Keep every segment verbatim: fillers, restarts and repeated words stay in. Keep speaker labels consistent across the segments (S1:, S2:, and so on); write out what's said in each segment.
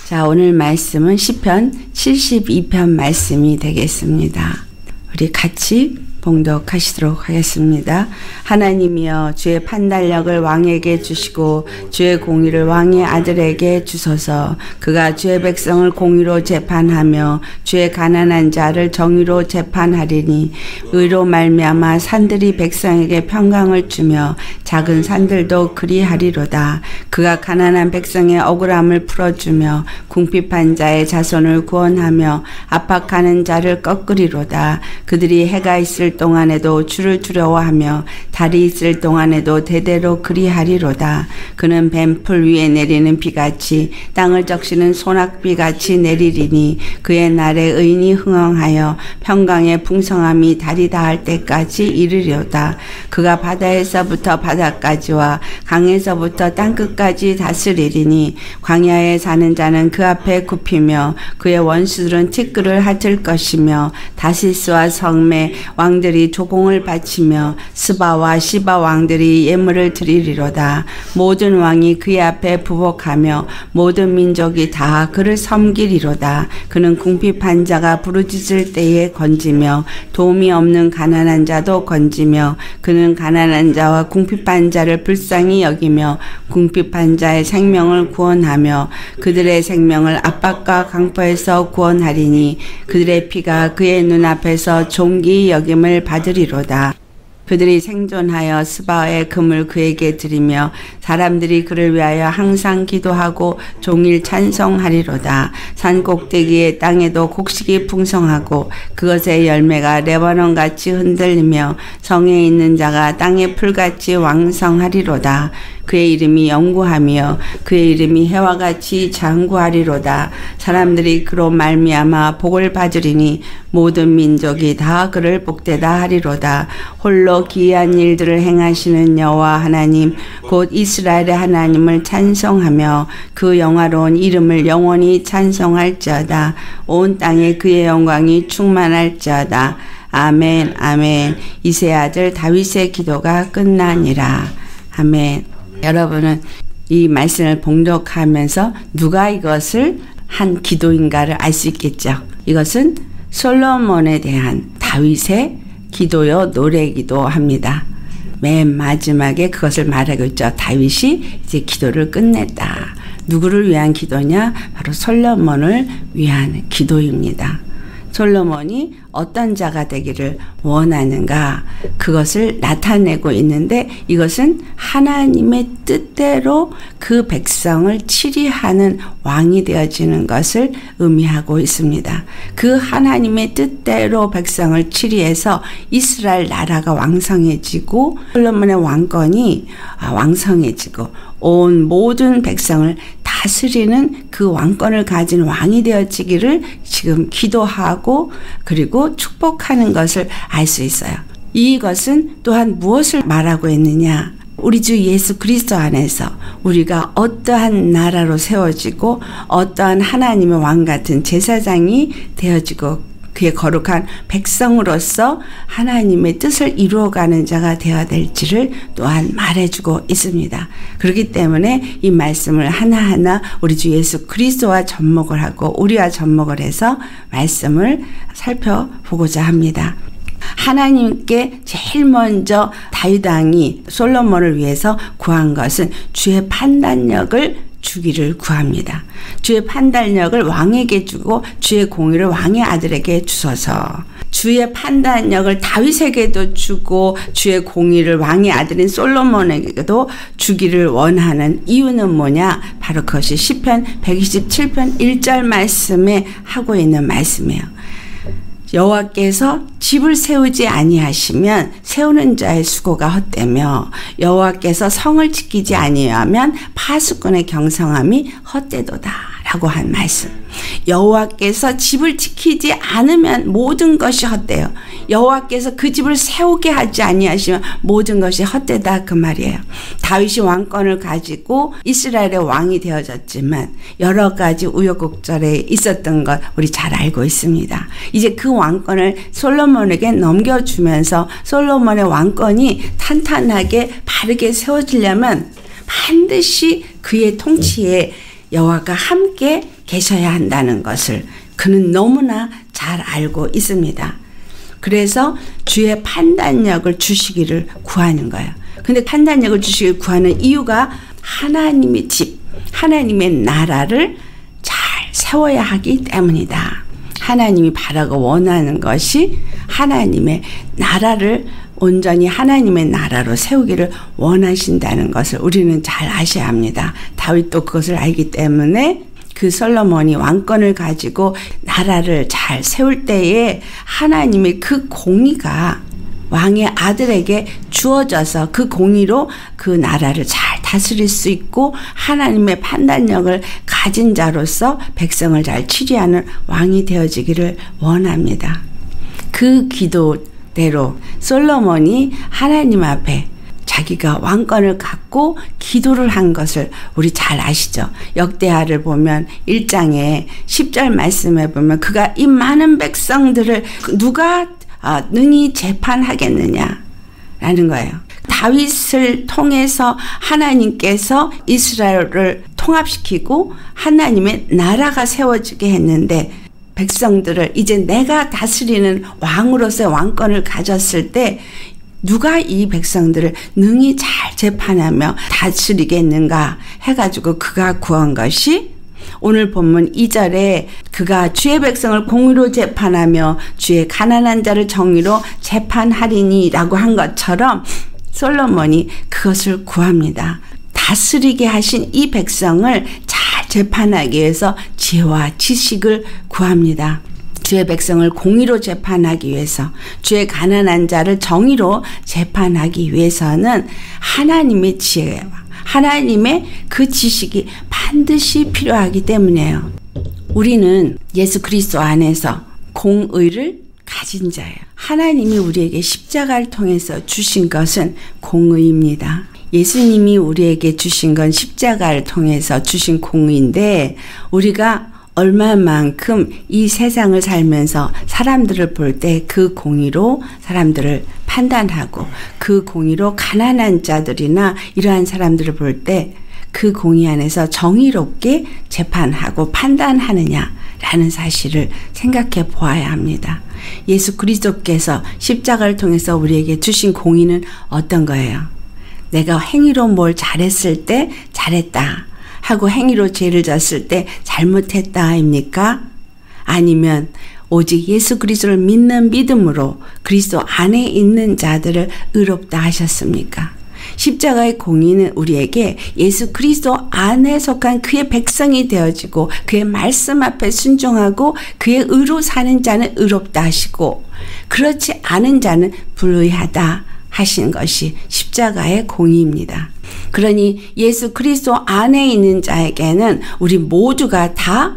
S1: 자, 오늘 말씀은 시편 칠십이 편 말씀이 되겠습니다. 우리 같이 봉독하시도록 하겠습니다. 하나님이여, 주의 판단력을 왕에게 주시고 주의 공의를 왕의 아들에게 주소서. 그가 주의 백성을 공의로 재판하며 주의 가난한 자를 정의로 재판하리니 의로 말미암아 산들이 백성에게 평강을 주며 작은 산들도 그리하리로다. 그가 가난한 백성의 억울함을 풀어주며 궁핍한 자의 자손을 구원하며 압박하는 자를 꺾으리로다. 그들이 해가 있을 동안에도 주를 두려워하며 달이 있을 동안에도 대대로 그리하리로다. 그는 뱀풀 위에 내리는 비같이 땅을 적시는 소낙비같이 내리리니 그의 날에 의인이 흥황하여 평강의 풍성함이 달이 닿을 때까지 이르리로다. 그가 바다에서부터 바다까지와 강에서부터 땅끝까지 다스리리니 광야에 사는 자는 그 앞에 굽히며 그의 원수들은 티끌을 핥을 것이며 다시스와 성매 왕들이 조공을 바치며 스바와 시바 왕들이 예물을 드리리로다. 모든 왕이 그의 앞에 부복하며 모든 민족이 다 그를 섬기리로다. 그는 궁핍한 자가 부르짖을 때에 건지며 도움이 없는 가난한 자도 건지며 그는 가난한 자와 궁핍한 자를 불쌍히 여기며 궁핍한 자의 생명을 구원하며 그들의 생명을 압박과 강포에서 구원하리니 그들의 피가 그의 눈앞에서 존귀 여김을 받으리로다. 그들이 생존하여 스바의 금을 그에게 드리며 사람들이 그를 위하여 항상 기도하고 종일 찬송하리로다. 산 꼭대기의 땅에도 곡식이 풍성하고 그것의 열매가 레바논같이 흔들리며 성에 있는 자가 땅의 풀같이 왕성하리로다. 그의 이름이 영구하며 그의 이름이 해와 같이 장구하리로다. 사람들이 그로 말미암아 복을 받으리니 모든 민족이 다 그를 복되다 하리로다. 홀로 기이한 일들을 행하시는 여호와 하나님 곧 이스라엘의 하나님을 찬송하며 그 영화로운 이름을 영원히 찬송할지어다. 온 땅에 그의 영광이 충만할지어다. 아멘 아멘. 이새의 아들 다윗의 기도가 끝나니라. 아멘. 여러분은 이 말씀을 봉독하면서 누가 이것을 한 기도인가를 알 수 있겠죠. 이것은 솔로몬에 대한 다윗의 기도요 노래기도 합니다. 맨 마지막에 그것을 말하고 있죠. 다윗이 이제 기도를 끝냈다. 누구를 위한 기도냐? 바로 솔로몬을 위한 기도입니다. 솔로몬이 어떤 자가 되기를 원하는가, 그것을 나타내고 있는데 이것은 하나님의 뜻대로 그 백성을 치리하는 왕이 되어지는 것을 의미하고 있습니다. 그 하나님의 뜻대로 백성을 치리해서 이스라엘 나라가 왕성해지고 솔로몬의 왕권이 왕성해지고 온 모든 백성을 다스리는 그 왕권을 가진 왕이 되어지기를 지금 기도하고 그리고 축복하는 것을 알 수 있어요. 이것은 또한 무엇을 말하고 있느냐? 우리 주 예수 그리스도 안에서 우리가 어떠한 나라로 세워지고 어떠한 하나님의 왕 같은 제사장이 되어지고 그의 거룩한 백성으로서 하나님의 뜻을 이루어가는 자가 되어야 될지를 또한 말해주고 있습니다. 그렇기 때문에 이 말씀을 하나하나 우리 주 예수 그리스도와 접목을 하고 우리와 접목을 해서 말씀을 살펴보고자 합니다. 하나님께 제일 먼저 다윗 왕이 솔로몬을 위해서 구한 것은 주의 판단력을 주기를 구합니다. 주의 판단력을 왕에게 주고 주의 공의를 왕의 아들에게 주소서. 주의 판단력을 다윗에게도 주고 주의 공의를 왕의 아들인 솔로몬에게도 주기를 원하는 이유는 뭐냐? 바로 그것이 시편 백이십칠 편 일 절 말씀에 하고 있는 말씀이에요. 여호와께서 집을 세우지 아니하시면 세우는 자의 수고가 헛되며 여호와께서 성을 지키지 아니하면 파수꾼의 경성함이 헛되도다 라고 한 말씀. 여호와께서 집을 지키지 않으면 모든 것이 헛되요. 여호와께서 그 집을 세우게 하지 아니하시면 모든 것이 헛되다 그 말이에요. 다윗이 왕권을 가지고 이스라엘의 왕이 되어졌지만 여러 가지 우여곡절에 있었던 것 우리 잘 알고 있습니다. 이제 그 왕권을 솔로몬에게 넘겨주면서 솔로몬의 왕권이 탄탄하게 바르게 세워지려면 반드시 그의 통치에 여호와가 함께 계셔야 한다는 것을 그는 너무나 잘 알고 있습니다. 그래서 주의 판단력을 주시기를 구하는 거예요. 근데 판단력을 주시기를 구하는 이유가 하나님의 집, 하나님의 나라를 잘 세워야 하기 때문이다. 하나님이 바라고 원하는 것이 하나님의 나라를 온전히 하나님의 나라로 세우기를 원하신다는 것을 우리는 잘 아셔야 합니다. 다윗도 그것을 알기 때문에 그 솔로몬이 왕권을 가지고 나라를 잘 세울 때에 하나님의 그 공의가 왕의 아들에게 주어져서 그 공의로 그 나라를 잘 다스릴 수 있고 하나님의 판단력을 가진 자로서 백성을 잘 치리하는 왕이 되어지기를 원합니다. 그 기도대로 솔로몬이 하나님 앞에 자기가 왕권을 갖고 기도를 한 것을 우리 잘 아시죠? 역대하를 보면 일 장에 십 절 말씀에 보면 그가 이 많은 백성들을 누가 능히 재판하겠느냐 라는 거예요. 다윗을 통해서 하나님께서 이스라엘을 통합시키고 하나님의 나라가 세워지게 했는데 백성들을 이제 내가 다스리는 왕으로서의 왕권을 가졌을 때 누가 이 백성들을 능히 잘 재판하며 다스리겠는가 해가지고 그가 구한 것이 오늘 본문 이 절에 그가 주의 백성을 공의로 재판하며 주의 가난한 자를 정의로 재판하리니 라고 한 것처럼 솔로몬이 그것을 구합니다. 다스리게 하신 이 백성을 잘 재판하기 위해서 지혜와 지식을 구합니다. 주의 백성을 공의로 재판하기 위해서 주의 가난한 자를 정의로 재판하기 위해서는 하나님의 지혜와 하나님의 그 지식이 반드시 필요하기 때문이에요. 우리는 예수 그리스도 안에서 공의를 가진 자예요. 하나님이 우리에게 십자가를 통해서 주신 것은 공의입니다. 예수님이 우리에게 주신 건 십자가를 통해서 주신 공의인데 우리가 얼마만큼 이 세상을 살면서 사람들을 볼 때 그 공의로 사람들을 판단하고 그 공의로 가난한 자들이나 이러한 사람들을 볼 때 그 공의 안에서 정의롭게 재판하고 판단하느냐라는 사실을 생각해 보아야 합니다. 예수 그리스도께서 십자가를 통해서 우리에게 주신 공의는 어떤 거예요? 내가 행위로 뭘 잘했을 때 잘했다 하고 행위로 죄를 졌을 때 잘못했다입니까? 아니면 오직 예수 그리스도를 믿는 믿음으로 그리스도 안에 있는 자들을 의롭다 하셨습니까? 십자가의 공의는 우리에게 예수 그리스도 안에 속한 그의 백성이 되어지고 그의 말씀 앞에 순종하고 그의 의로 사는 자는 의롭다 하시고 그렇지 않은 자는 불의하다 하신 것이 십자가의 공의입니다. 그러니 예수 그리스도 안에 있는 자에게는 우리 모두가 다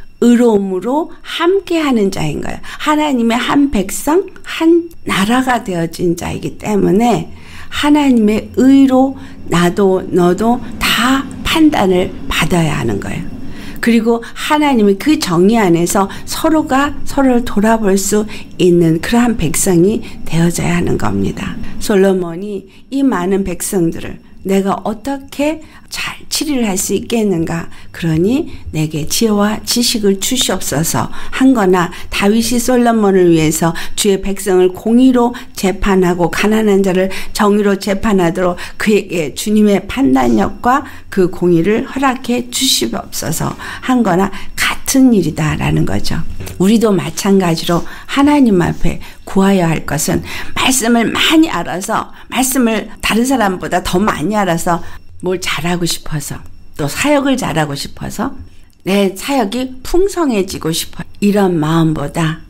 S1: 의로움으로 함께하는 자인 거예요. 하나님의 한 백성, 한 나라가 되어진 자이기 때문에 하나님의 의로 나도 너도 다 판단을 받아야 하는 거예요. 그리고 하나님의 그 정의 안에서 서로가 서로를 돌아볼 수 있는 그러한 백성이 되어져야 하는 겁니다. 솔로몬이 이 많은 백성들을 내가 어떻게 잘 치리를 할 수 있겠는가? 그러니 내게 지혜와 지식을 주시옵소서 한 거나 다윗이 솔로몬을 위해서 주의 백성을 공의로 재판하고 가난한 자를 정의로 재판하도록 그에게 주님의 판단력과 그 공의를 허락해 주시옵소서 한 거나 같은 일이다라는 거죠. 우리도 마찬가지로 하나님 앞에 구하여야 할 것은 말씀을 많이 알아서 말씀을 다른 사람보다 더 많이 알아서 뭘 잘하고 싶어서 또 사역을 잘하고 싶어서 내 사역이 풍성해지고 싶어 이런 마음보다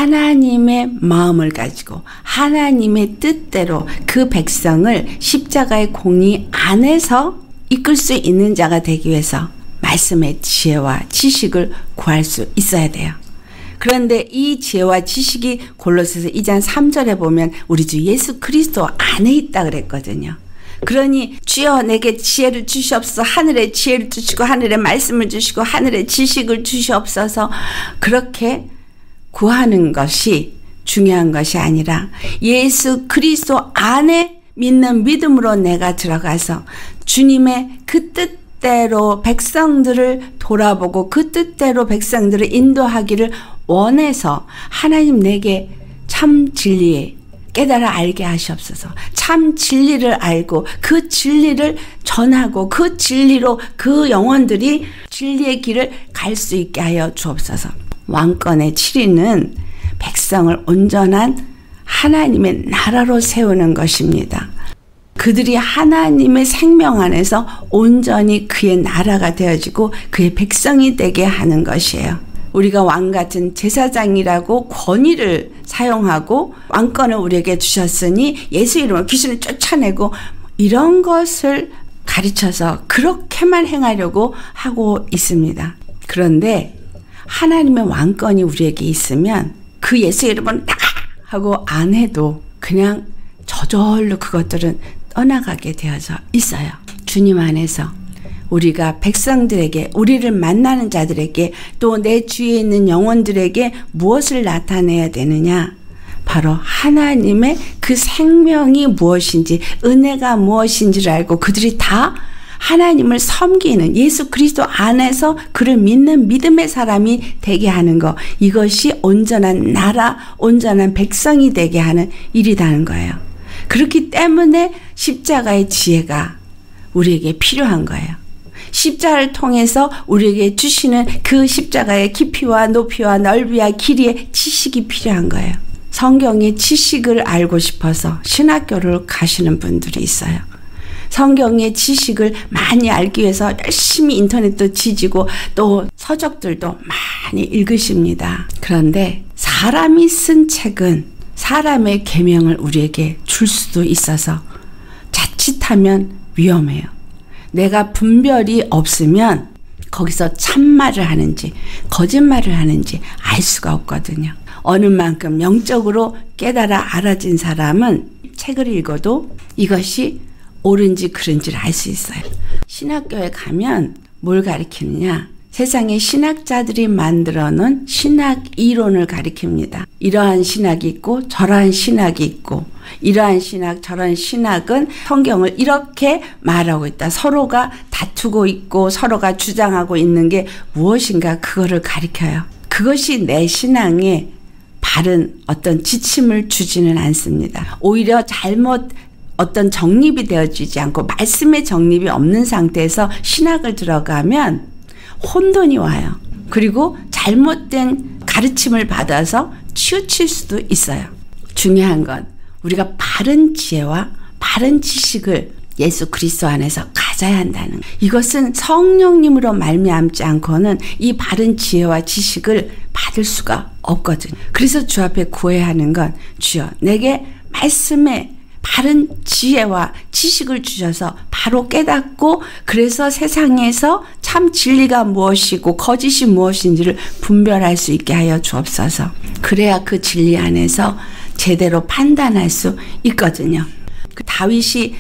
S1: 하나님의 마음을 가지고 하나님의 뜻대로 그 백성을 십자가의 공의 안에서 이끌 수 있는 자가 되기 위해서 말씀의 지혜와 지식을 구할 수 있어야 돼요. 그런데 이 지혜와 지식이 골로새서 이 장 삼 절에 보면 우리 주 예수 그리스도 안에 있다 그랬거든요. 그러니 주여 내게 지혜를 주시옵소서 하늘의 지혜를 주시고 하늘의 말씀을 주시고 하늘의 지식을 주시옵소서 그렇게 구하는 것이 중요한 것이 아니라 예수 그리스도 안에 믿는 믿음으로 내가 들어가서 주님의 그 뜻 뜻대로 백성들을 돌아보고 그 뜻대로 백성들을 인도하기를 원해서 하나님 내게 참 진리 깨달아 알게 하시옵소서. 참 진리를 알고 그 진리를 전하고 그 진리로 그 영혼들이 진리의 길을 갈 수 있게 하여 주옵소서. 왕권의 칠 위는 백성을 온전한 하나님의 나라로 세우는 것입니다. 그들이 하나님의 생명 안에서 온전히 그의 나라가 되어지고 그의 백성이 되게 하는 것이에요. 우리가 왕 같은 제사장이라고 권위를 사용하고 왕권을 우리에게 주셨으니 예수 이름으로 귀신을 쫓아내고 이런 것을 가르쳐서 그렇게만 행하려고 하고 있습니다. 그런데 하나님의 왕권이 우리에게 있으면 그 예수 이름은 나가 하고 안 해도 그냥 저절로 그것들은 떠나가게 되어져 있어요. 주님 안에서 우리가 백성들에게, 우리를 만나는 자들에게, 또 내 주위에 있는 영혼들에게 무엇을 나타내야 되느냐? 바로 하나님의 그 생명이 무엇인지, 은혜가 무엇인지를 알고 그들이 다 하나님을 섬기는 예수 그리스도 안에서 그를 믿는 믿음의 사람이 되게 하는 것, 이것이 온전한 나라, 온전한 백성이 되게 하는 일이라는 거예요. 그렇기 때문에 십자가의 지혜가 우리에게 필요한 거예요. 십자가를 통해서 우리에게 주시는 그 십자가의 깊이와 높이와 넓이와 길이의 지식이 필요한 거예요. 성경의 지식을 알고 싶어서 신학교를 가시는 분들이 있어요. 성경의 지식을 많이 알기 위해서 열심히 인터넷도 뒤지고 또 서적들도 많이 읽으십니다. 그런데 사람이 쓴 책은 사람의 계명을 우리에게 줄 수도 있어서 자칫하면 위험해요. 내가 분별이 없으면 거기서 참말을 하는지 거짓말을 하는지 알 수가 없거든요. 어느 만큼 영적으로 깨달아 알아진 사람은 책을 읽어도 이것이 옳은지 그른지를 알 수 있어요. 신학교에 가면 뭘 가르치느냐? 세상의 신학자들이 만들어 놓은 신학 이론을 가리킵니다. 이러한 신학이 있고 저러한 신학이 있고 이러한 신학 저러한 신학은 성경을 이렇게 말하고 있다. 서로가 다투고 있고 서로가 주장하고 있는 게 무엇인가 그거를 가리켜요. 그것이 내 신앙에 바른 어떤 지침을 주지는 않습니다. 오히려 잘못 어떤 정립이 되어지지 않고 말씀의 정립이 없는 상태에서 신학을 들어가면 혼돈이 와요. 그리고 잘못된 가르침을 받아서 치우칠 수도 있어요. 중요한 건 우리가 바른 지혜와 바른 지식을 예수 그리스도 안에서 가져야 한다는 것. 이것은 성령님으로 말미암지 않고는 이 바른 지혜와 지식을 받을 수가 없거든요. 그래서 주 앞에 구해야 하는 건 주여 내게 말씀에 바른 지혜와 지식을 주셔서 바로 깨닫고 그래서 세상에서 참 진리가 무엇이고 거짓이 무엇인지를 분별할 수 있게 하여 주옵소서. 그래야 그 진리 안에서 제대로 판단할 수 있거든요. 그 다윗이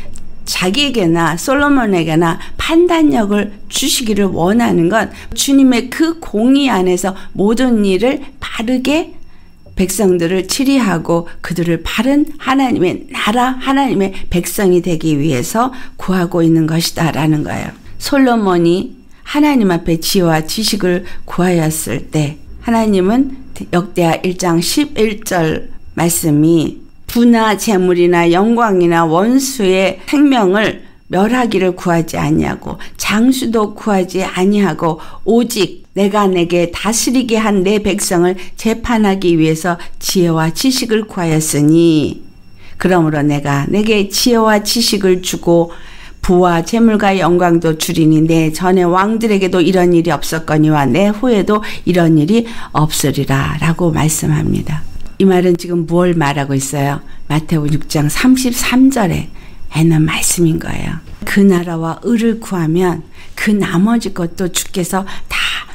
S1: 자기에게나 솔로몬에게나 판단력을 주시기를 원하는 건 주님의 그 공의 안에서 모든 일을 바르게 백성들을 치리하고 그들을 바른 하나님의 나라 하나님의 백성이 되기 위해서 구하고 있는 것이다 라는 거예요. 솔로몬이 하나님 앞에 지혜와 지식을 구하였을 때 하나님은 역대하 일 장 십일 절 말씀이 부나 재물이나 영광이나 원수의 생명을 멸하기를 구하지 아니하고 장수도 구하지 아니하고 오직 내가 내게 다스리게 한 내 백성을 재판하기 위해서 지혜와 지식을 구하였으니 그러므로 내가 내게 지혜와 지식을 주고 부와 재물과 영광도 주리니 내 전에 왕들에게도 이런 일이 없었거니와 내 후에도 이런 일이 없으리라 라고 말씀합니다. 이 말은 지금 뭘 말하고 있어요? 마태복음 육 장 삼십삼 절에 있는 말씀인 거예요. 그 나라와 의를 구하면 그 나머지 것도 주께서 다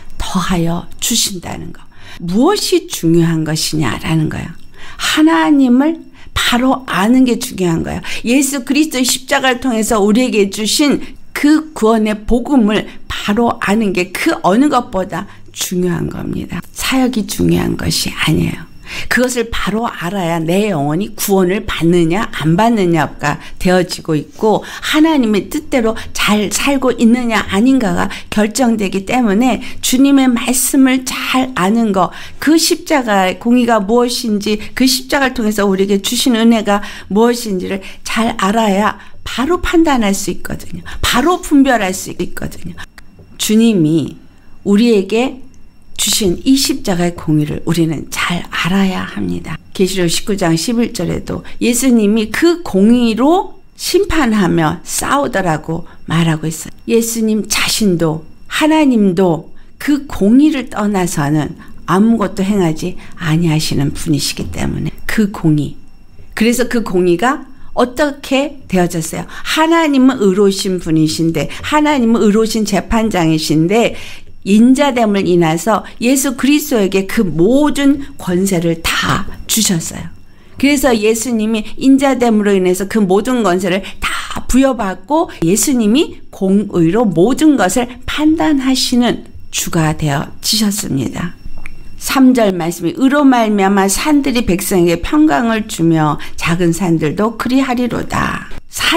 S1: 더하여 주신다는 거. 무엇이 중요한 것이냐라는 거예요. 하나님을 바로 아는 게 중요한 거예요. 예수 그리스도의 십자가를 통해서 우리에게 주신 그 구원의 복음을 바로 아는 게 그 어느 것보다 중요한 겁니다. 사역이 중요한 것이 아니에요. 그것을 바로 알아야 내 영혼이 구원을 받느냐 안 받느냐가 되어지고 있고 하나님의 뜻대로 잘 살고 있느냐 아닌가가 결정되기 때문에 주님의 말씀을 잘 아는 것, 그 십자가의 공의가 무엇인지, 그 십자가를 통해서 우리에게 주신 은혜가 무엇인지를 잘 알아야 바로 판단할 수 있거든요. 바로 분별할 수 있거든요. 주님이 우리에게 주신 이 십자가의 공의를 우리는 잘 알아야 합니다. 계시록 십구 장 십일 절에도 예수님이 그 공의로 심판하며 싸우더라고 말하고 있어요. 예수님 자신도 하나님도 그 공의를 떠나서는 아무것도 행하지 아니하시는 분이시기 때문에 그 공의, 그래서 그 공의가 어떻게 되어졌어요? 하나님은 의로우신 분이신데, 하나님은 의로우신 재판장이신데 인자됨을 인해서 예수 그리스도에게 그 모든 권세를 다 주셨어요. 그래서 예수님이 인자됨으로 인해서 그 모든 권세를 다 부여받고 예수님이 공의로 모든 것을 판단하시는 주가 되어지셨습니다. 삼 절 말씀이 의로 말미암아 산들이 백성에게 평강을 주며 작은 산들도 그리하리로다.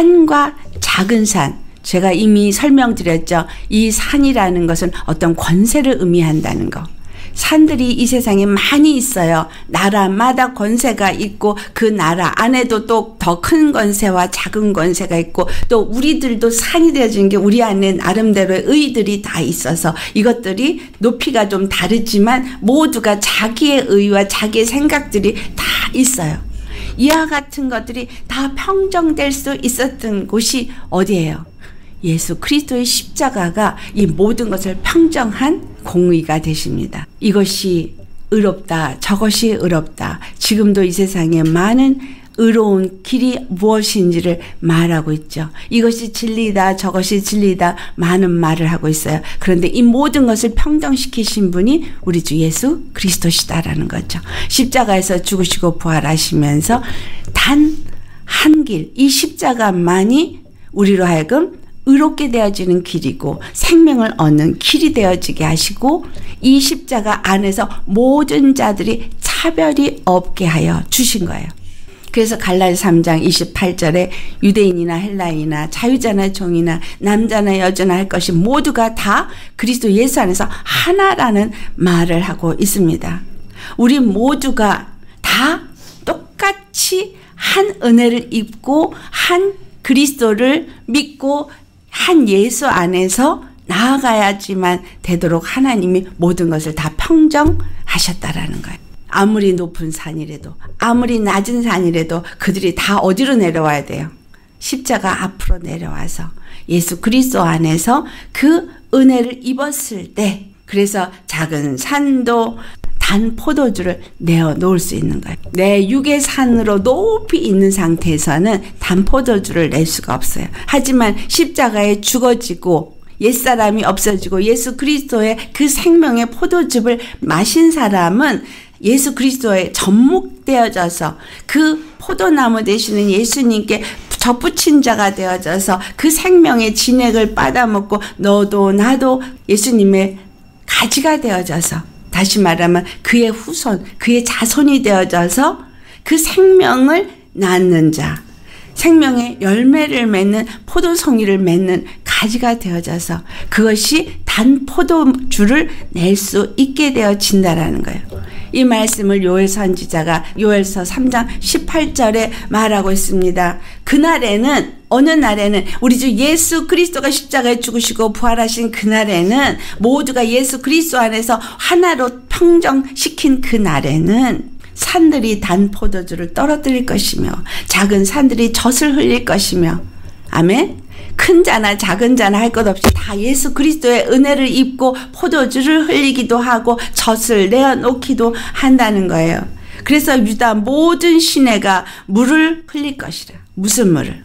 S1: 산과 작은 산, 제가 이미 설명드렸죠. 이 산이라는 것은 어떤 권세를 의미한다는 거. 산들이 이 세상에 많이 있어요. 나라마다 권세가 있고 그 나라 안에도 또 더 큰 권세와 작은 권세가 있고 또 우리들도 산이 되어진 게 우리 안에 나름대로의 의들이 다 있어서 이것들이 높이가 좀 다르지만 모두가 자기의 의와 자기의 생각들이 다 있어요. 이와 같은 것들이 다 평정될 수 있었던 곳이 어디예요? 예수 그리스도의 십자가가 이 모든 것을 평정한 공의가 되십니다. 이것이 의롭다, 저것이 의롭다. 지금도 이 세상에 많은 의로운 길이 무엇인지를 말하고 있죠. 이것이 진리다, 저것이 진리다, 많은 말을 하고 있어요. 그런데 이 모든 것을 평정시키신 분이 우리 주 예수 그리스도시다라는 거죠. 십자가에서 죽으시고 부활하시면서 단 한 길, 이 십자가만이 우리로 하여금 의롭게 되어지는 길이고 생명을 얻는 길이 되어지게 하시고 이 십자가 안에서 모든 자들이 차별이 없게 하여 주신 거예요. 그래서 갈라디아 삼 장 이십팔 절에 유대인이나 헬라인이나 자유자나 종이나 남자나 여자나 할 것이 모두가 다 그리스도 예수 안에서 하나라는 말을 하고 있습니다. 우리 모두가 다 똑같이 한 은혜를 입고 한 그리스도를 믿고 한 예수 안에서 나아가야지만 되도록 하나님이 모든 것을 다 평정하셨다라는 거예요. 아무리 높은 산이라도 아무리 낮은 산이라도 그들이 다 어디로 내려와야 돼요? 십자가 앞으로 내려와서 예수 그리스도 안에서 그 은혜를 입었을 때, 그래서 작은 산도 단 포도주를 내어 놓을 수 있는 거예요. 내 육의 산으로 높이 있는 상태에서는 단 포도주를 낼 수가 없어요. 하지만 십자가에 죽어지고 옛사람이 없어지고 예수 그리스도의 그 생명의 포도즙을 마신 사람은 예수 그리스도에 접목되어져서 그 포도나무 되시는 예수님께 접붙인 자가 되어져서 그 생명의 진액을 받아먹고 너도 나도 예수님의 가지가 되어져서, 다시 말하면 그의 후손, 그의 자손이 되어져서 그 생명을 낳는 자, 생명의 열매를 맺는 포도송이를 맺는 가지가 되어져서 그것이 단 포도주를 낼 수 있게 되어진다라는 거예요. 이 말씀을 요엘 선지자가 요엘서 삼 장 십팔 절에 말하고 있습니다. 그날에는, 어느 날에는, 우리 주 예수 그리스도가 십자가에 죽으시고 부활하신 그날에는, 모두가 예수 그리스도 안에서 하나로 평정시킨 그날에는 산들이 단 포도주를 떨어뜨릴 것이며 작은 산들이 젖을 흘릴 것이며, 아멘. 큰 자나 작은 자나 할 것 없이 다 예수 그리스도의 은혜를 입고 포도주를 흘리기도 하고 젖을 내어놓기도 한다는 거예요. 그래서 유다 모든 시내가 물을 흘릴 것이라. 무슨 물을?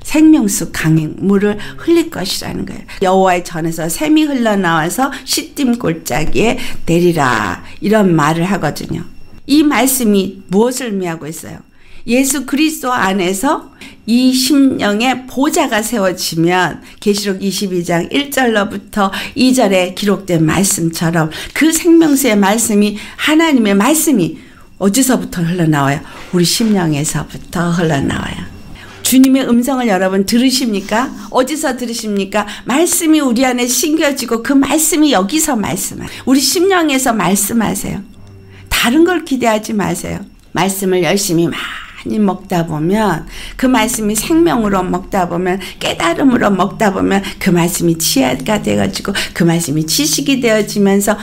S1: 생명수 강행 물을 흘릴 것이라는 거예요. 여호와의 전에서 샘이 흘러나와서 시딤 골짜기에 내리라, 이런 말을 하거든요. 이 말씀이 무엇을 의미하고 있어요? 예수 그리스도 안에서 이 심령의 보좌가 세워지면 계시록 이십이 장 일 절로부터 이 절에 기록된 말씀처럼 그 생명수의 말씀이, 하나님의 말씀이 어디서부터 흘러나와요? 우리 심령에서부터 흘러나와요. 주님의 음성을 여러분 들으십니까? 어디서 들으십니까? 말씀이 우리 안에 심겨지고 그 말씀이 여기서 말씀하세요. 우리 심령에서 말씀하세요. 다른 걸 기대하지 마세요. 말씀을 열심히 많이 먹다 보면 그 말씀이 생명으로 먹다 보면 깨달음으로 먹다 보면 그 말씀이 지혜가 되어지고 그 말씀이 지식이 되어지면서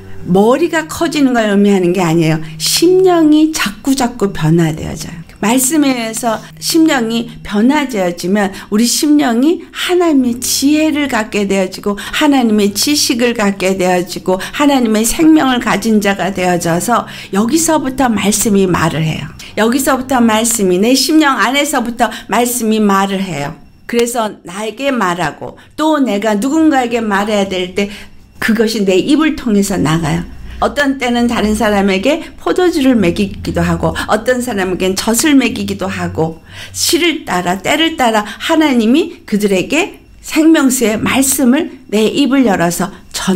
S1: 머리가 커지는 걸 의미하는 게 아니에요. 심령이 자꾸자꾸 변화되어져요. 말씀에 의해서 심령이 변화되어지면 우리 심령이 하나님의 지혜를 갖게 되어지고 하나님의 지식을 갖게 되어지고 하나님의 생명을 가진 자가 되어져서 여기서부터 말씀이 말을 해요. 여기서부터 말씀이 내 심령 안에서부터 말씀이 말을 해요. 그래서 나에게 말하고 또 내가 누군가에게 말해야 될 때 그것이 내 입을 통해서 나가요. 어떤 때는 다른 사람에게 포도주를 먹이기도 하고 어떤 사람에겐 젖을 먹이기도 하고 시를 따라 때를 따라 하나님이 그들에게 생명수의 말씀을 내 입을 열어서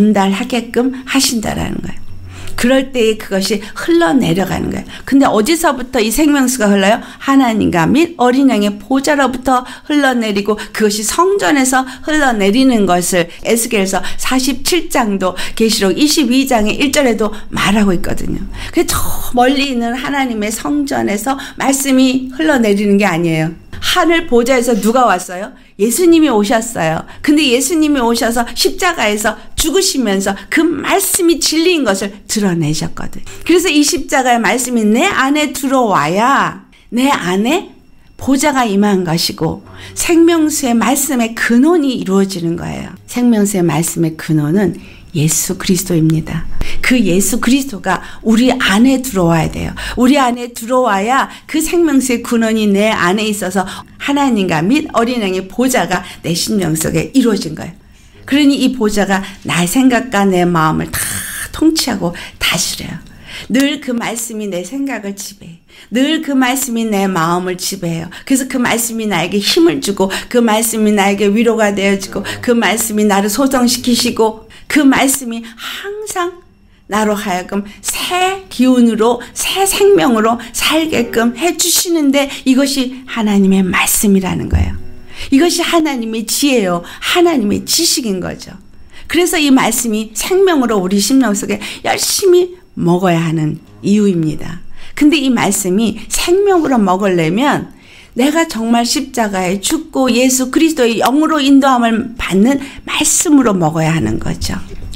S1: 전달하게끔 하신다라는 거예요. 그럴 때 그것이 흘러내려가는 거예요. 근데 어디서부터 이 생명수가 흘러요? 하나님과 및 어린 양의 보좌로부터 흘러내리고 그것이 성전에서 흘러내리는 것을 에스겔서 사십칠 장도 계시록 이십이 장의 일 절에도 말하고 있거든요. 그래서 저 멀리 있는 하나님의 성전에서 말씀이 흘러내리는 게 아니에요. 하늘 보좌에서 누가 왔어요? 예수님이 오셨어요. 근데 예수님이 오셔서 십자가에서 죽으시면서 그 말씀이 진리인 것을 드러내셨거든. 그래서 이 십자가의 말씀이 내 안에 들어와야 내 안에 보좌가 임한 것이고 생명수의 말씀의 근원이 이루어지는 거예요. 생명수의 말씀의 근원은 예수 그리스도입니다. 그 예수 그리스도가 우리 안에 들어와야 돼요. 우리 안에 들어와야 그 생명수의 근원이 내 안에 있어서 하나님과 및 어린 양의 보좌가 내 심령 속에 이루어진 거예요. 그러니 이 보좌가 나의 생각과 내 마음을 다 통치하고 다스려요. 늘 그 말씀이 내 생각을 지배해. 늘 그 말씀이 내 마음을 지배해요. 그래서 그 말씀이 나에게 힘을 주고 그 말씀이 나에게 위로가 되어지고 그 말씀이 나를 소성시키시고 그 말씀이 항상 나로 하여금 새 기운으로 새 생명으로 살게끔 해주시는데 이것이 하나님의 말씀이라는 거예요. 이것이 하나님의 지혜요. 하나님의 지식인 거죠. 그래서 이 말씀이 생명으로 우리 심령 속에 열심히 먹어야 하는 이유입니다. 근데 이 말씀이 생명으로 먹으려면 내가 정말 십자가에 죽고 예수 그리스도의 영으로 인도함을 받는 말씀으로 먹어야 하는 거죠.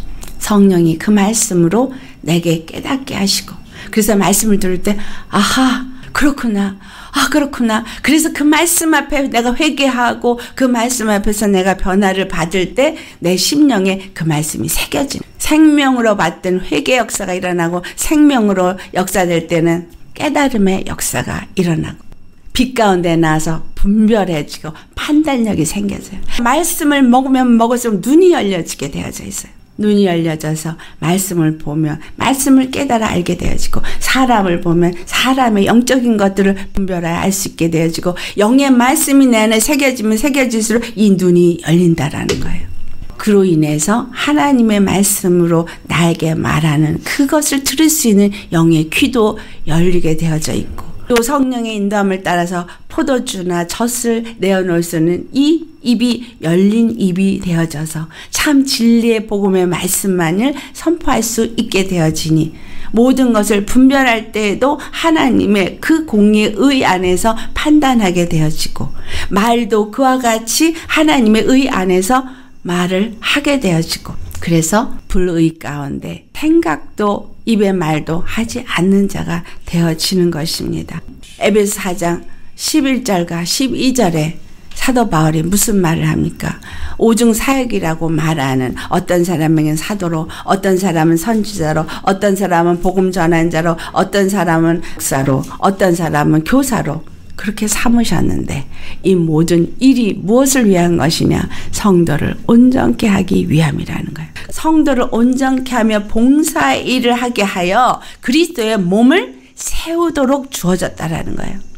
S1: 성령이 그 말씀으로 내게 깨닫게 하시고 그래서 말씀을 들을 때 아하 그렇구나 아 그렇구나 그래서 그 말씀 앞에 내가 회개하고 그 말씀 앞에서 내가 변화를 받을 때 내 심령에 그 말씀이 새겨지는 생명으로 받던 회개 역사가 일어나고 생명으로 역사될 때는 깨달음의 역사가 일어나고 빛 가운데 나와서 분별해지고 판단력이 생겨져요. 말씀을 먹으면 먹을수록 눈이 열려지게 되어져 있어요. 눈이 열려져서 말씀을 보면 말씀을 깨달아 알게 되어지고 사람을 보면 사람의 영적인 것들을 분별하여 알 수 있게 되어지고 영의 말씀이 내 안에 새겨지면 새겨질수록 이 눈이 열린다라는 거예요. 그로 인해서 하나님의 말씀으로 나에게 말하는 그것을 들을 수 있는 영의 귀도 열리게 되어져 있고 또 성령의 인도함을 따라서 포도주나 젖을 내어놓을 수 있는 이 입이 열린 입이 되어져서 참 진리의 복음의 말씀만을 선포할 수 있게 되어지니 모든 것을 분별할 때에도 하나님의 그 공의의 안에서 판단하게 되어지고 말도 그와 같이 하나님의 의 안에서 말을 하게 되어지고 그래서 불의 가운데 생각도 입의 말도 하지 않는 자가 되어지는 것입니다. 에베소 사 장 십일 절과 십이 절에 사도 바울이 무슨 말을 합니까? 오중 사역이라고 말하는 어떤 사람에게는 사도로 어떤 사람은 선지자로 어떤 사람은 복음 전환자로 어떤 사람은 목사로 어떤 사람은 교사로 그렇게 삼으셨는데 이 모든 일이 무엇을 위한 것이냐? 성도를 온전케 하기 위함이라는 거예요. 성도를 온전케 하며 봉사의 일을 하게 하여 그리스도의 몸을 세우도록 주어졌다라는 거예요.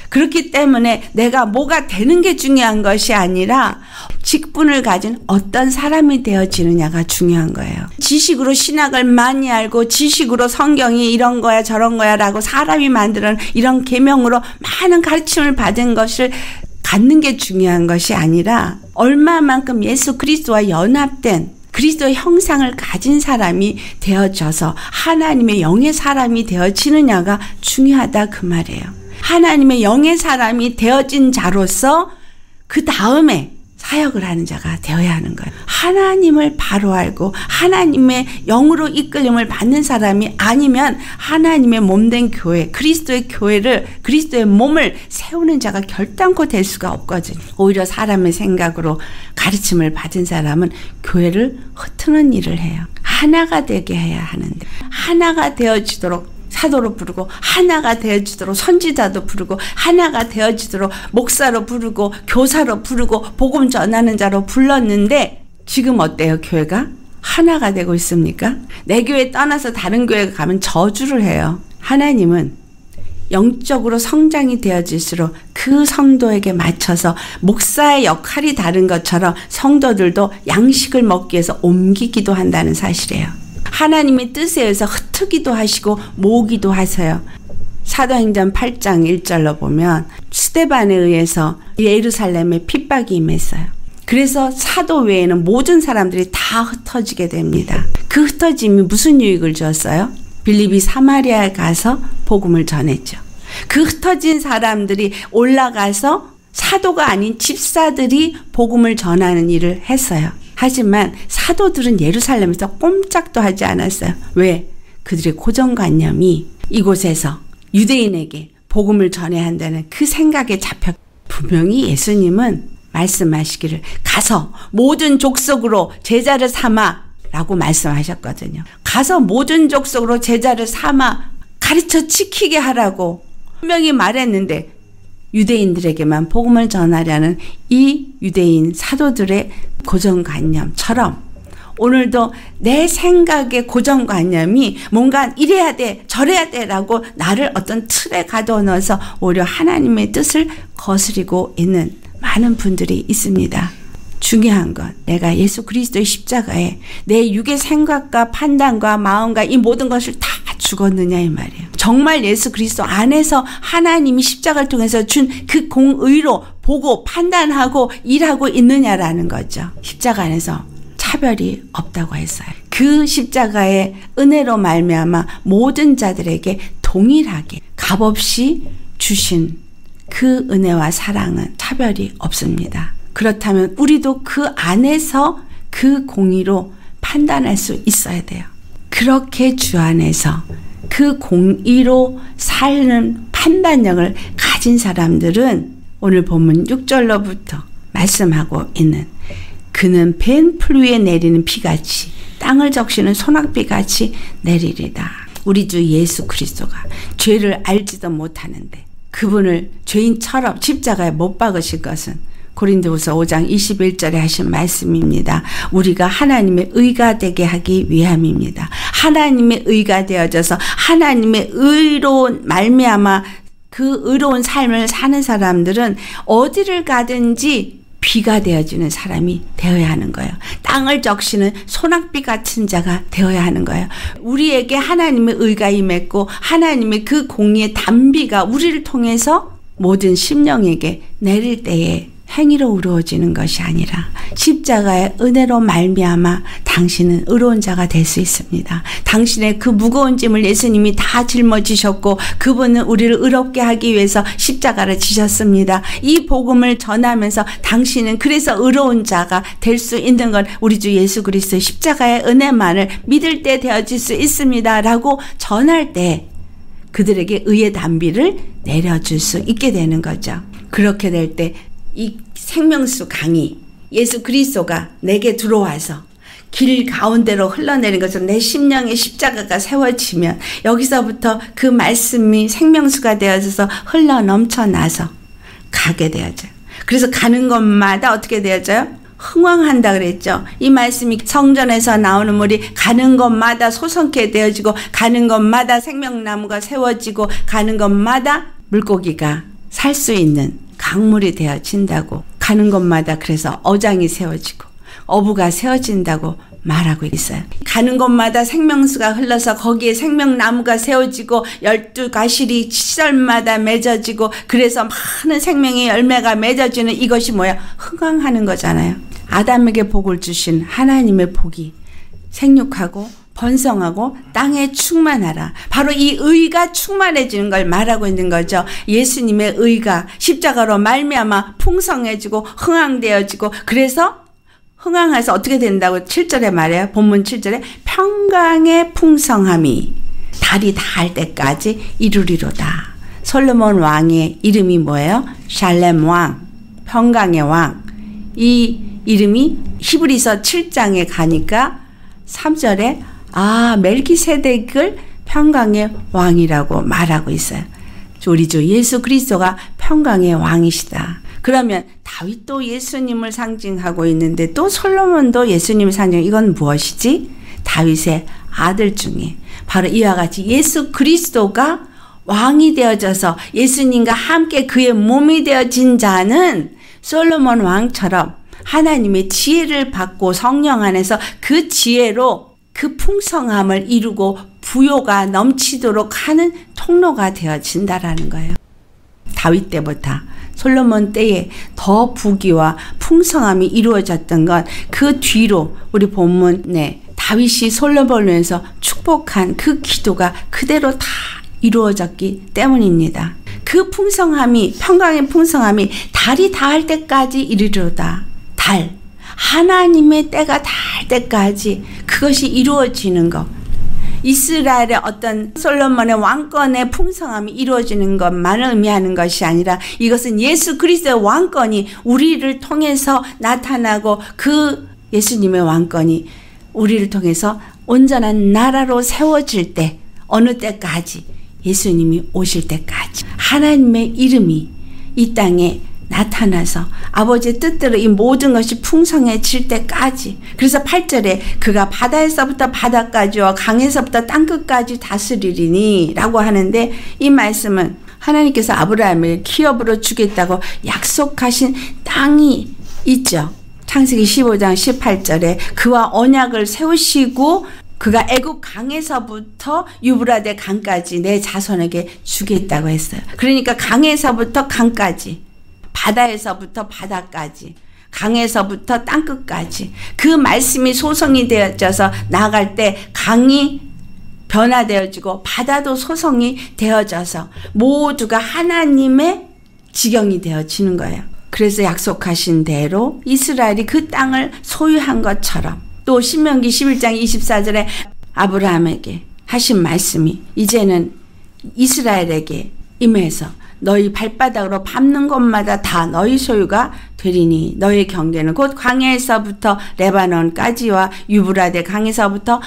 S1: 그렇기 때문에 내가 뭐가 되는 게 중요한 것이 아니라 직분을 가진 어떤 사람이 되어지느냐가 중요한 거예요. 지식으로 신학을 많이 알고 지식으로 성경이 이런 거야 저런 거야 라고 사람이 만드는 이런 계명으로 많은 가르침을 받은 것을 갖는 게 중요한 것이 아니라 얼마만큼 예수 그리스도와 연합된 그리스도의 형상을 가진 사람이 되어져서 하나님의 영의 사람이 되어지느냐가 중요하다 그 말이에요. 하나님의 영의 사람이 되어진 자로서 그 다음에 사역을 하는 자가 되어야 하는 거예요. 하나님을 바로 알고 하나님의 영으로 이끌림을 받는 사람이 아니면 하나님의 몸된 교회, 그리스도의 교회를, 그리스도의 몸을 세우는 자가 결단코 될 수가 없거든요. 오히려 사람의 생각으로 가르침을 받은 사람은 교회를 흩트는 일을 해요. 하나가 되게 해야 하는데 하나가 되어지도록 사도로 부르고 하나가 되어지도록 선지자도 부르고 하나가 되어지도록 목사로 부르고 교사로 부르고 복음 전하는 자로 불렀는데 지금 어때요? 교회가 하나가 되고 있습니까? 내 교회 떠나서 다른 교회 가면 저주를 해요. 하나님은 영적으로 성장이 되어질수록 그 성도에게 맞춰서 목사의 역할이 다른 것처럼 성도들도 양식을 먹기 위해서 옮기기도 한다는 사실이에요. 하나님의 뜻에 의해서 흩트기도 하시고 모으기도 하세요. 사도행전 팔 장 일 절로 보면 스데반에 의해서 예루살렘에 핍박이 임했어요. 그래서 사도 외에는 모든 사람들이 다 흩어지게 됩니다. 그 흩어짐이 무슨 유익을 주었어요? 빌립이 사마리아에 가서 복음을 전했죠. 그 흩어진 사람들이 올라가서 사도가 아닌 집사들이 복음을 전하는 일을 했어요. 하지만 사도들은 예루살렘에서 꼼짝도 하지 않았어요. 왜? 그들의 고정관념이 이곳에서 유대인에게 복음을 전해야 한다는 그 생각에 잡혀. 분명히 예수님은 말씀하시기를 가서 모든 족속으로 제자를 삼아 라고 말씀하셨거든요. 가서 모든 족속으로 제자를 삼아 가르쳐 지키게 하라고 분명히 말했는데 유대인들에게만 복음을 전하려는 이 유대인 사도들의 고정관념처럼 오늘도 내 생각의 고정관념이 뭔가 이래야 돼 저래야 돼 라고 나를 어떤 틀에 가둬 넣어서 오히려 하나님의 뜻을 거스리고 있는 많은 분들이 있습니다. 중요한 건 내가 예수 그리스도의 십자가에 내 육의 생각과 판단과 마음과 이 모든 것을 다 죽었느냐 이 말이에요. 정말 예수 그리스도 안에서 하나님이 십자가를 통해서 준 그 공의로 보고 판단하고 일하고 있느냐라는 거죠. 십자가 안에서 차별이 없다고 했어요. 그 십자가의 은혜로 말미암아 모든 자들에게 동일하게 값없이 주신 그 은혜와 사랑은 차별이 없습니다. 그렇다면 우리도 그 안에서 그 공의로 판단할 수 있어야 돼요. 그렇게 주 안에서 그 공의로 사는 판단력을 가진 사람들은 오늘 본문 육 절로부터 말씀하고 있는 그는 벤 풀 위에 내리는 비같이 땅을 적시는 소낙비같이 내리리다. 우리 주 예수 그리스도가 죄를 알지도 못하는데 그분을 죄인처럼 십자가에 못 박으신 것은 고린도후서 오 장 이십일 절에 하신 말씀입니다. 우리가 하나님의 의가 되게 하기 위함입니다. 하나님의 의가 되어져서 하나님의 의로운 말미암아 그 의로운 삶을 사는 사람들은 어디를 가든지 비가 되어지는 사람이 되어야 하는 거예요. 땅을 적시는 소낙비 같은 자가 되어야 하는 거예요. 우리에게 하나님의 의가 임했고 하나님의 그 공의의 단비가 우리를 통해서 모든 심령에게 내릴 때에 행위로 이루어지는 것이 아니라 십자가의 은혜로 말미암아 당신은 의로운 자가 될 수 있습니다. 당신의 그 무거운 짐을 예수님이 다 짊어지셨고 그분은 우리를 의롭게 하기 위해서 십자가를 지셨습니다. 이 복음을 전하면서 당신은 그래서 의로운 자가 될 수 있는 건 우리 주 예수 그리스도의 십자가의 은혜만을 믿을 때 되어질 수 있습니다 라고 전할 때 그들에게 의의 단비를 내려줄 수 있게 되는 거죠. 그렇게 될 때 이 생명수 강이 예수 그리스도가 내게 들어와서 길 가운데로 흘러내린 것처럼 내 심령에 십자가가 세워지면 여기서부터 그 말씀이 생명수가 되어져서 흘러 넘쳐나서 가게 되어져요. 그래서 가는 곳마다 어떻게 되어져요? 흥왕한다 그랬죠. 이 말씀이 성전에서 나오는 물이 가는 곳마다 솟게 되어지고 가는 곳마다 생명나무가 세워지고 가는 곳마다 물고기가 살 수 있는 강물이 되어진다고, 가는 곳마다 그래서 어장이 세워지고 어부가 세워진다고 말하고 있어요. 가는 곳마다 생명수가 흘러서 거기에 생명나무가 세워지고 열두 가실이 시절마다 맺어지고, 그래서 많은 생명의 열매가 맺어지는 이것이 뭐야? 흥황하는 거잖아요. 아담에게 복을 주신 하나님의 복이 생육하고 번성하고 땅에 충만하라. 바로 이 의가 충만해지는 걸 말하고 있는 거죠. 예수님의 의가 십자가로 말미암아 풍성해지고 흥황되어지고, 그래서 흥황해서 어떻게 된다고 칠 절에 말해요. 본문 칠 절에 평강의 풍성함이 달이 닿을 때까지 이루리로다. 솔로몬 왕의 이름이 뭐예요? 샬렘 왕, 평강의 왕. 이 이름이 히브리서 칠 장에 가니까 삼 절에 아, 멜기세덱을 평강의 왕이라고 말하고 있어요. 우리 주 예수 그리스도가 평강의 왕이시다. 그러면 다윗도 예수님을 상징하고 있는데 또 솔로몬도 예수님을 상징. 이건 무엇이지? 다윗의 아들 중에 바로 이와 같이 예수 그리스도가 왕이 되어져서 예수님과 함께 그의 몸이 되어진 자는 솔로몬 왕처럼 하나님의 지혜를 받고 성령 안에서 그 지혜로 그 풍성함을 이루고 부요가 넘치도록 하는 통로가 되어진다라는 거예요. 다윗 때부터 솔로몬 때에 더 부귀와 풍성함이 이루어졌던 건 그 뒤로 우리 본문에 다윗이 솔로몬을 위해서 축복한 그 기도가 그대로 다 이루어졌기 때문입니다. 그 풍성함이, 평강의 풍성함이 달이 닿을 때까지 이르리로다. 달, 하나님의 때가 닿을 때까지 그것이 이루어지는 것. 이스라엘의 어떤 솔로몬의 왕권의 풍성함이 이루어지는 것만을 의미하는 것이 아니라 이것은 예수 그리스도의 왕권이 우리를 통해서 나타나고 그 예수님의 왕권이 우리를 통해서 온전한 나라로 세워질 때, 어느 때까지? 예수님이 오실 때까지 하나님의 이름이 이 땅에 나타나서 아버지의 뜻대로 이 모든 것이 풍성해질 때까지. 그래서 팔 절에 그가 바다에서부터 바다까지와 강에서부터 땅끝까지 다스리리니 라고 하는데, 이 말씀은 하나님께서 아브라함을 기업으로 주겠다고 약속하신 땅이 있죠. 창세기 십오 장 십팔 절에 그와 언약을 세우시고 그가 애굽 강에서부터 유브라데 강까지 내 자손에게 주겠다고 했어요. 그러니까 강에서부터 강까지, 바다에서부터 바다까지, 강에서부터 땅끝까지 그 말씀이 소성이 되어져서 나아갈 때 강이 변화되어지고 바다도 소성이 되어져서 모두가 하나님의 지경이 되어지는 거예요. 그래서 약속하신 대로 이스라엘이 그 땅을 소유한 것처럼, 또 신명기 십일 장 이십사 절에 아브라함에게 하신 말씀이 이제는 이스라엘에게 임해서 너희 발바닥으로 밟는 곳마다 다 너희 소유가 되리니 너희 경계는 곧 광야에서부터 레바논까지와 유브라데 강에서부터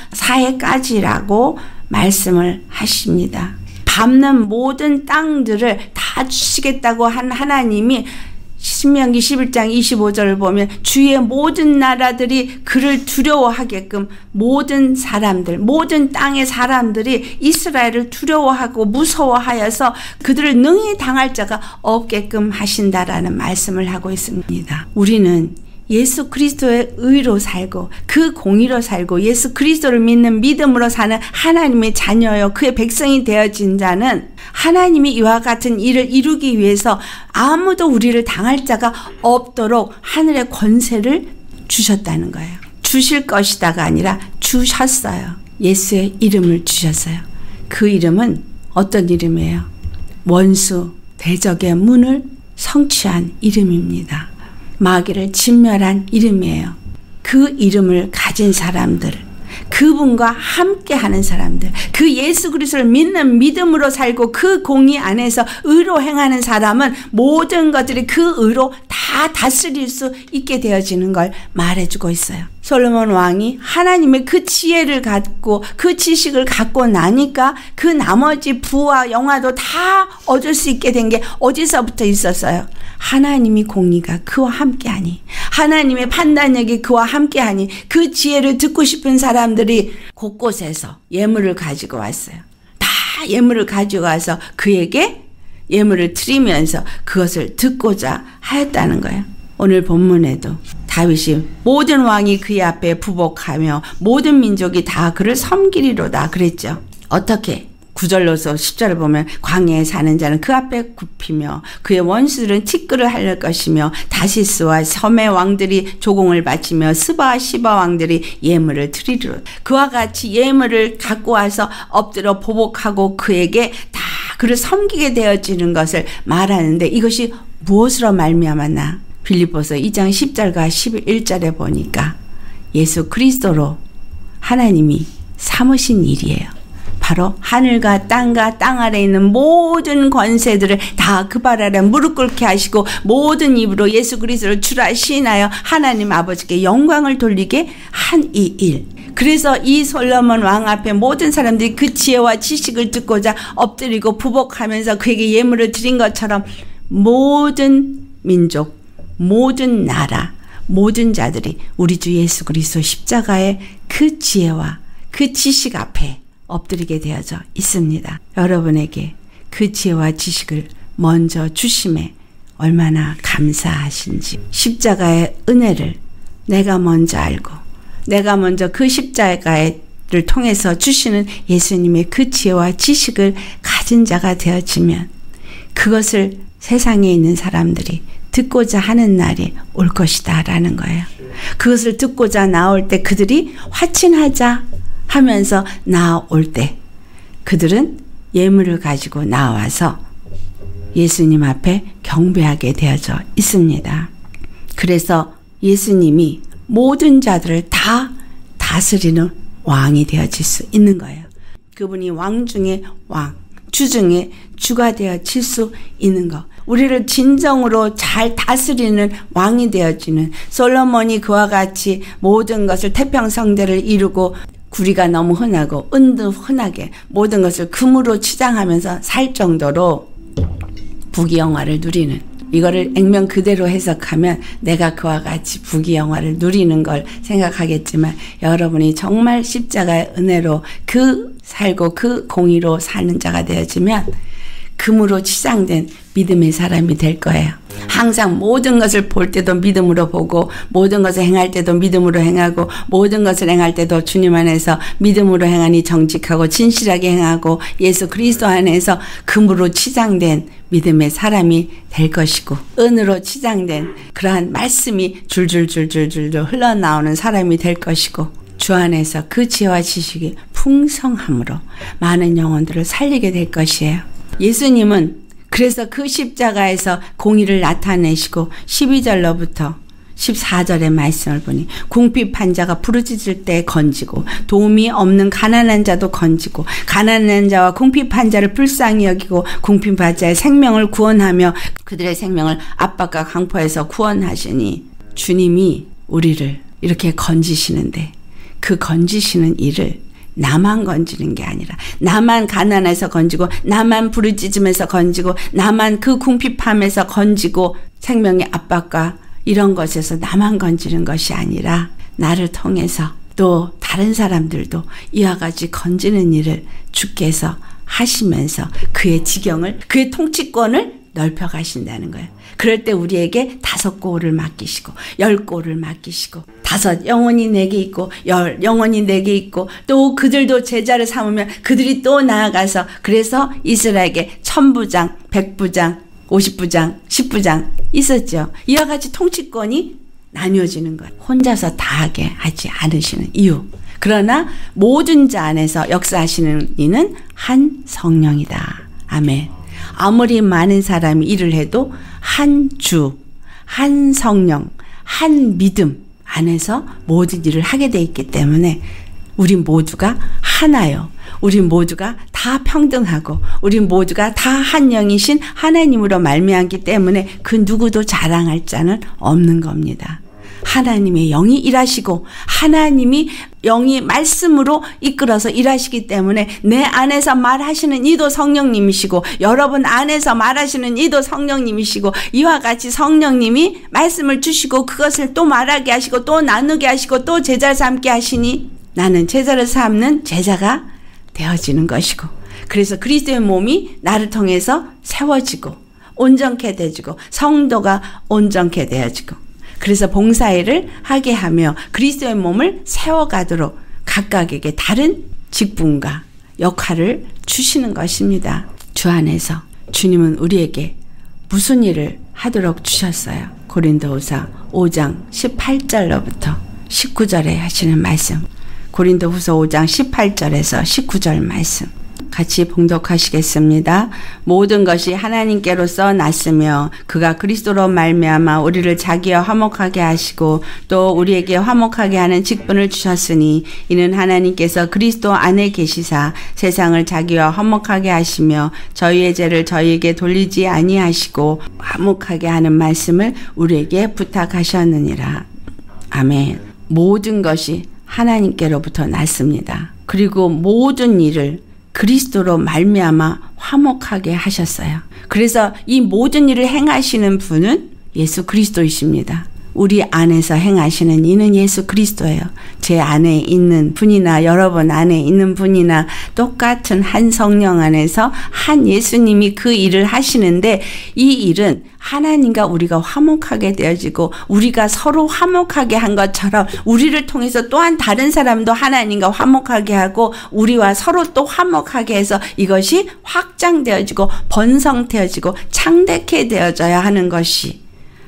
S1: 사해까지라고 말씀을 하십니다. 밟는 모든 땅들을 다 주시겠다고 한 하나님이 신명기 십일 장 이십오 절을 보면 주의 모든 나라들이 그를 두려워하게끔 모든 사람들, 모든 땅의 사람들이 이스라엘을 두려워하고 무서워하여서 그들을 능히 당할 자가 없게끔 하신다라는 말씀을 하고 있습니다. 우리는 예수 그리스도의 의로 살고 그 공의로 살고 예수 그리스도를 믿는 믿음으로 사는 하나님의 자녀요 그의 백성이 되어진 자는 하나님이 이와 같은 일을 이루기 위해서 아무도 우리를 당할 자가 없도록 하늘의 권세를 주셨다는 거예요. 주실 것이다가 아니라 주셨어요. 예수의 이름을 주셨어요. 그 이름은 어떤 이름이에요? 원수 대적의 문을 성취한 이름입니다. 마귀를 진멸한 이름이에요. 그 이름을 가진 사람들, 그분과 함께하는 사람들, 그 예수 그리스도를 믿는 믿음으로 살고 그 공의 안에서 의로 행하는 사람은 모든 것들이 그 의로 다 다스릴 수 있게 되어지는 걸 말해주고 있어요. 솔로몬 왕이 하나님의 그 지혜를 갖고 그 지식을 갖고 나니까 그 나머지 부와 영화도 다 얻을 수 있게 된 게 어디서부터 있었어요? 하나님이 공의가 그와 함께하니, 하나님의 판단력이 그와 함께하니 그 지혜를 듣고 싶은 사람들이 곳곳에서 예물을 가지고 왔어요. 다 예물을 가지고 와서 그에게 예물을 드리면서 그것을 듣고자 하였다는 거예요. 오늘 본문에도 다윗이 모든 왕이 그의 앞에 부복하며 모든 민족이 다 그를 섬기리로다 그랬죠. 어떻게? 구 절로서 십 절을 보면 광야에 사는 자는 그 앞에 굽히며 그의 원수들은 티끌을 할 것이며 다시스와 섬의 왕들이 조공을 바치며 스바와 시바 왕들이 예물을 드리리로. 그와 같이 예물을 갖고 와서 엎드려 보복하고 그에게 다 그를 섬기게 되어지는 것을 말하는데 이것이 무엇으로 말미암았나? 빌립보서 이 장 십 절과 십일 절에 보니까 예수 그리스도로 하나님이 삼으신 일이에요. 바로 하늘과 땅과 땅 아래에 있는 모든 권세들을 다 그 발 아래 무릎 꿇게 하시고 모든 입으로 예수 그리스도를 주라 시인하여 하나님 아버지께 영광을 돌리게 한 이 일. 그래서 이 솔로몬 왕 앞에 모든 사람들이 그 지혜와 지식을 듣고자 엎드리고 부복하면서 그에게 예물을 드린 것처럼 모든 민족, 모든 나라, 모든 자들이 우리 주 예수 그리스도 십자가의 그 지혜와 그 지식 앞에 엎드리게 되어져 있습니다. 여러분에게 그 지혜와 지식을 먼저 주심에 얼마나 감사하신지, 십자가의 은혜를 내가 먼저 알고 내가 먼저 그 십자가를 통해서 주시는 예수님의 그 지혜와 지식을 가진 자가 되어지면 그것을 세상에 있는 사람들이 듣고자 하는 날이 올 것이다 라는 거예요. 그것을 듣고자 나올 때 그들이 화친하자 하면서 나올 때 그들은 예물을 가지고 나와서 예수님 앞에 경배하게 되어져 있습니다. 그래서 예수님이 모든 자들을 다 다스리는 왕이 되어질 수 있는 거예요. 그분이 왕 중에 왕, 주 중에 주가 되어질 수 있는 것. 우리를 진정으로 잘 다스리는 왕이 되어지는 솔로몬이 그와 같이 모든 것을 태평성대를 이루고 구리가 너무 흔하고 은도 흔하게 모든 것을 금으로 치장하면서 살 정도로 부귀영화를 누리는, 이거를 액면 그대로 해석하면 내가 그와 같이 부귀영화를 누리는 걸 생각하겠지만 여러분이 정말 십자가의 은혜로 그 살고 그 공의로 사는 자가 되어지면 금으로 치장된 믿음의 사람이 될 거예요. 항상 모든 것을 볼 때도 믿음으로 보고 모든 것을 행할 때도 믿음으로 행하고 모든 것을 행할 때도 주님 안에서 믿음으로 행하니 정직하고 진실하게 행하고 예수 그리스도 안에서 금으로 치장된 믿음의 사람이 될 것이고 은으로 치장된 그러한 말씀이 줄줄줄줄줄 흘러나오는 사람이 될 것이고 주 안에서 그 지혜와 지식이 풍성함으로 많은 영혼들을 살리게 될 것이에요. 예수님은 그래서 그 십자가에서 공의를 나타내시고 십이 절로부터 십사 절의 말씀을 보니 궁핍한 자가 부르짖을 때 건지고 도움이 없는 가난한 자도 건지고 가난한 자와 궁핍한 자를 불쌍히 여기고 궁핍한 자의 생명을 구원하며 그들의 생명을 압박과 강포에서 구원하시니 주님이 우리를 이렇게 건지시는데 그 건지시는 일을 나만 건지는 게 아니라 나만 가난해서 건지고 나만 부르짖으면서 건지고 나만 그 궁핍함에서 건지고 생명의 압박과 이런 것에서 나만 건지는 것이 아니라 나를 통해서 또 다른 사람들도 이와 같이 건지는 일을 주께서 하시면서 그의 지경을 그의 통치권을 넓혀 가신다는 거예요. 그럴 때 우리에게 다섯 골을 맡기시고 열 골을 맡기시고 다섯 영혼이 내게 있고 열 영혼이 내게 있고 또 그들도 제자를 삼으면 그들이 또 나아가서 그래서 이스라엘에게 천부장, 백부장, 오십부장, 십부장 있었죠. 이와 같이 통치권이 나뉘어지는 거예요. 혼자서 다 하게 하지 않으시는 이유. 그러나 모든 자 안에서 역사하시는 이는 한 성령이다. 아멘. 아무리 많은 사람이 일을 해도 한 주, 한 성령, 한 믿음 안에서 모든 일을 하게 돼 있기 때문에 우리 모두가 하나요. 우리 모두가 다 평등하고 우리 모두가 다 한 영이신 하나님으로 말미암기 때문에 그 누구도 자랑할 자는 없는 겁니다. 하나님의 영이 일하시고 하나님이 영이 말씀으로 이끌어서 일하시기 때문에 내 안에서 말하시는 이도 성령님이시고 여러분 안에서 말하시는 이도 성령님이시고 이와 같이 성령님이 말씀을 주시고 그것을 또 말하게 하시고 또 나누게 하시고 또 제자를 삼게 하시니 나는 제자를 삼는 제자가 되어지는 것이고 그래서 그리스도의 몸이 나를 통해서 세워지고 온전케 되어지고 성도가 온전케 되어지고 그래서 봉사일을 하게 하며 그리스도의 몸을 세워가도록 각각에게 다른 직분과 역할을 주시는 것입니다. 주 안에서 주님은 우리에게 무슨 일을 하도록 주셨어요? 고린도후서 오 장 십팔 절로부터 십구 절에 하시는 말씀. 고린도후서 오 장 십팔 절에서 십구 절 말씀. 같이 봉독하시겠습니다. 모든 것이 하나님께로서 났으며 그가 그리스도로 말미암아 우리를 자기와 화목하게 하시고 또 우리에게 화목하게 하는 직분을 주셨으니 이는 하나님께서 그리스도 안에 계시사 세상을 자기와 화목하게 하시며 저희의 죄를 저희에게 돌리지 아니하시고 화목하게 하는 말씀을 우리에게 부탁하셨느니라. 아멘. 모든 것이 하나님께로부터 났습니다. 그리고 모든 일을 그리스도로 말미암아 화목하게 하셨어요. 그래서 이 모든 일을 행하시는 분은 예수 그리스도이십니다. 우리 안에서 행하시는 이는 예수 그리스도예요. 제 안에 있는 분이나 여러분 안에 있는 분이나 똑같은 한 성령 안에서 한 예수님이 그 일을 하시는데 이 일은 하나님과 우리가 화목하게 되어지고 우리가 서로 화목하게 한 것처럼 우리를 통해서 또한 다른 사람도 하나님과 화목하게 하고 우리와 서로 또 화목하게 해서 이것이 확장되어지고 번성되어지고 창대케 되어져야 하는 것이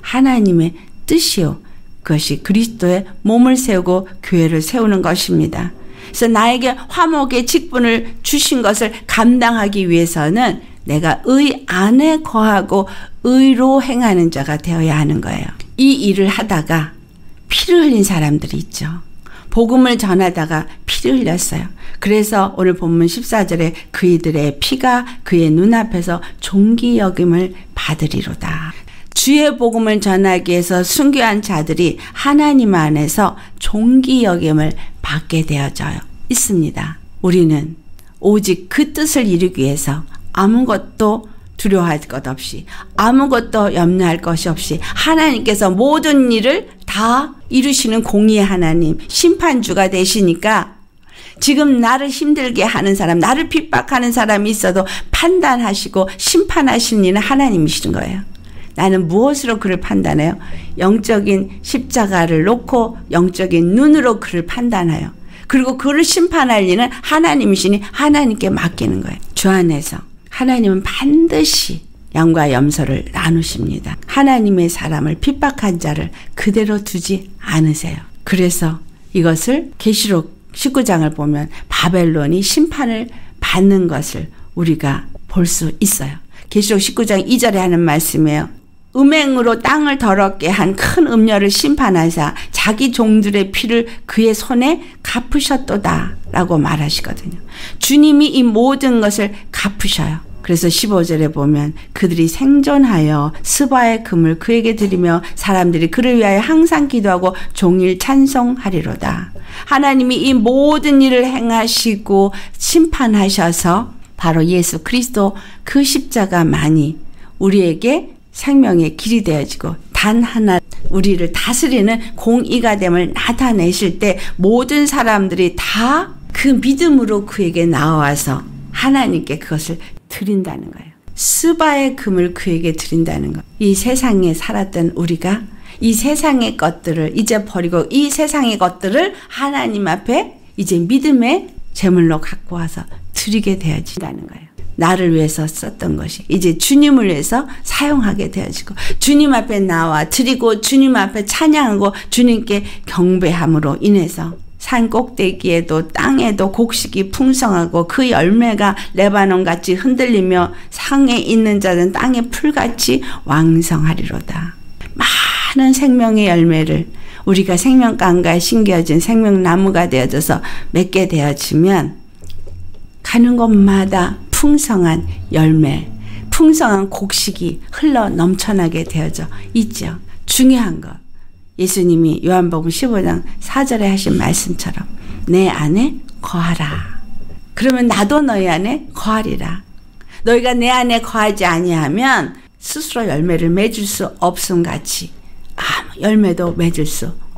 S1: 하나님의 뜻이요. 그것이 그리스도의 몸을 세우고 교회를 세우는 것입니다. 그래서 나에게 화목의 직분을 주신 것을 감당하기 위해서는 내가 의 안에 거하고 의로 행하는 자가 되어야 하는 거예요. 이 일을 하다가 피를 흘린 사람들이 있죠. 복음을 전하다가 피를 흘렸어요. 그래서 오늘 본문 십사 절에 그이들의 피가 그의 눈앞에서 존귀 여김을 받으리로다. 주의 복음을 전하기 위해서 순교한 자들이 하나님 안에서 존귀 여김을 받게 되어져 있습니다. 우리는 오직 그 뜻을 이루기 위해서 아무것도 두려워할 것 없이 아무것도 염려할 것이 없이 하나님께서 모든 일을 다 이루시는 공의의 하나님, 심판주가 되시니까 지금 나를 힘들게 하는 사람, 나를 핍박하는 사람이 있어도 판단하시고 심판하시는 이는 하나님이신 거예요. 나는 무엇으로 그를 판단해요? 영적인 십자가를 놓고 영적인 눈으로 그를 판단해요. 그리고 그를 심판할 일은 하나님이시니 하나님께 맡기는 거예요. 주 안에서 하나님은 반드시 양과 염소를 나누십니다. 하나님의 사람을 핍박한 자를 그대로 두지 않으세요. 그래서 이것을 계시록 십구 장을 보면 바벨론이 심판을 받는 것을 우리가 볼 수 있어요. 계시록 십구 장 이 절에 하는 말씀이에요. 음행으로 땅을 더럽게 한 큰 음녀를 심판하사 자기 종들의 피를 그의 손에 갚으셨도다 라고 말하시거든요. 주님이 이 모든 것을 갚으셔요. 그래서 십오 절에 보면 그들이 생존하여 스바의 금을 그에게 드리며 사람들이 그를 위하여 항상 기도하고 종일 찬송하리로다. 하나님이 이 모든 일을 행하시고 심판하셔서 바로 예수 그리스도 그 십자가만이 우리에게 생명의 길이 되어지고 단 하나 우리를 다스리는 공의가 됨을 나타내실 때 모든 사람들이 다 그 믿음으로 그에게 나와서 하나님께 그것을 드린다는 거예요. 스바의 금을 그에게 드린다는 거. 이 세상에 살았던 우리가 이 세상의 것들을 이제 버리고 이 세상의 것들을 하나님 앞에 이제 믿음의 제물로 갖고 와서 드리게 되어진다는 거예요. 나를 위해서 썼던 것이 이제 주님을 위해서 사용하게 되어지고 주님 앞에 나와 드리고 주님 앞에 찬양하고 주님께 경배함으로 인해서 산 꼭대기에도 땅에도 곡식이 풍성하고 그 열매가 레바논같이 흔들리며 상에 있는 자는 땅의 풀같이 왕성하리로다. 많은 생명의 열매를 우리가 생명강가에 심겨진 생명나무가 되어져서 맺게 되어지면 가는 곳마다 풍성한 열매, 풍성한 곡식이 흘러 넘쳐나게 되어져 있죠. 중요한 것. 예수님이 요한복음 십오 장 사 절에 하신 말씀처럼 내 안에 거하라. 그러면 나도 너희 안에 거하리라. 너희가 내 안에 거하지 아니하면 스스로 열매를 맺을 수 없음 같이 아무 열매도 맺을 수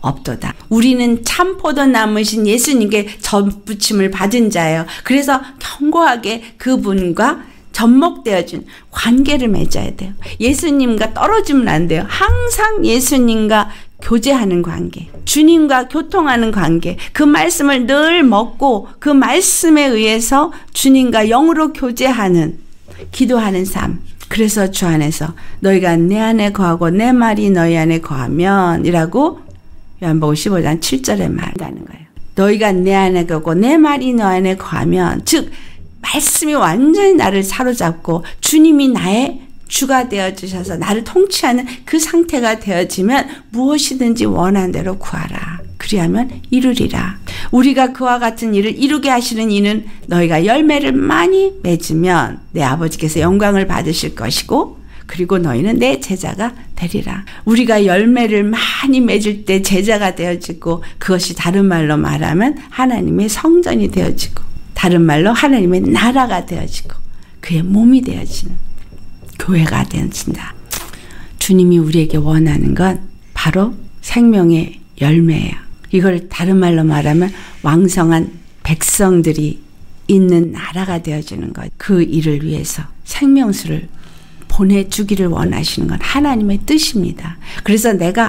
S1: 없도다. 우리는 참 포도나무신 예수님께 접붙임을 받은 자예요. 그래서 견고하게 그분과 접목되어진 관계를 맺어야 돼요. 예수님과 떨어지면 안 돼요. 항상 예수님과 교제하는 관계, 주님과 교통하는 관계, 그 말씀을 늘 먹고 그 말씀에 의해서 주님과 영으로 교제하는, 기도하는 삶. 그래서 주 안에서 너희가 내 안에 거하고 내 말이 너희 안에 거하면 이라고 요한복음 십오 장 칠 절에 말한다는 거예요. 너희가 내 안에 거고 내 말이 너 안에 거하면, 즉 말씀이 완전히 나를 사로잡고 주님이 나의 주가 되어주셔서 나를 통치하는 그 상태가 되어지면 무엇이든지 원하는 대로 구하라. 그리하면 이루리라. 우리가 그와 같은 일을 이루게 하시는 이는 너희가 열매를 많이 맺으면 내 아버지께서 영광을 받으실 것이고, 그리고 너희는 내 제자가 되리라. 우리가 열매를 많이 맺을 때 제자가 되어지고, 그것이 다른 말로 말하면 하나님의 성전이 되어지고, 다른 말로 하나님의 나라가 되어지고, 그의 몸이 되어지는 교회가 되어진다. 주님이 우리에게 원하는 건 바로 생명의 열매예요. 이걸 다른 말로 말하면 왕성한 백성들이 있는 나라가 되어지는 것. 그 일을 위해서 생명수를 보내주기를 원하시는 건 하나님의 뜻입니다. 그래서 내가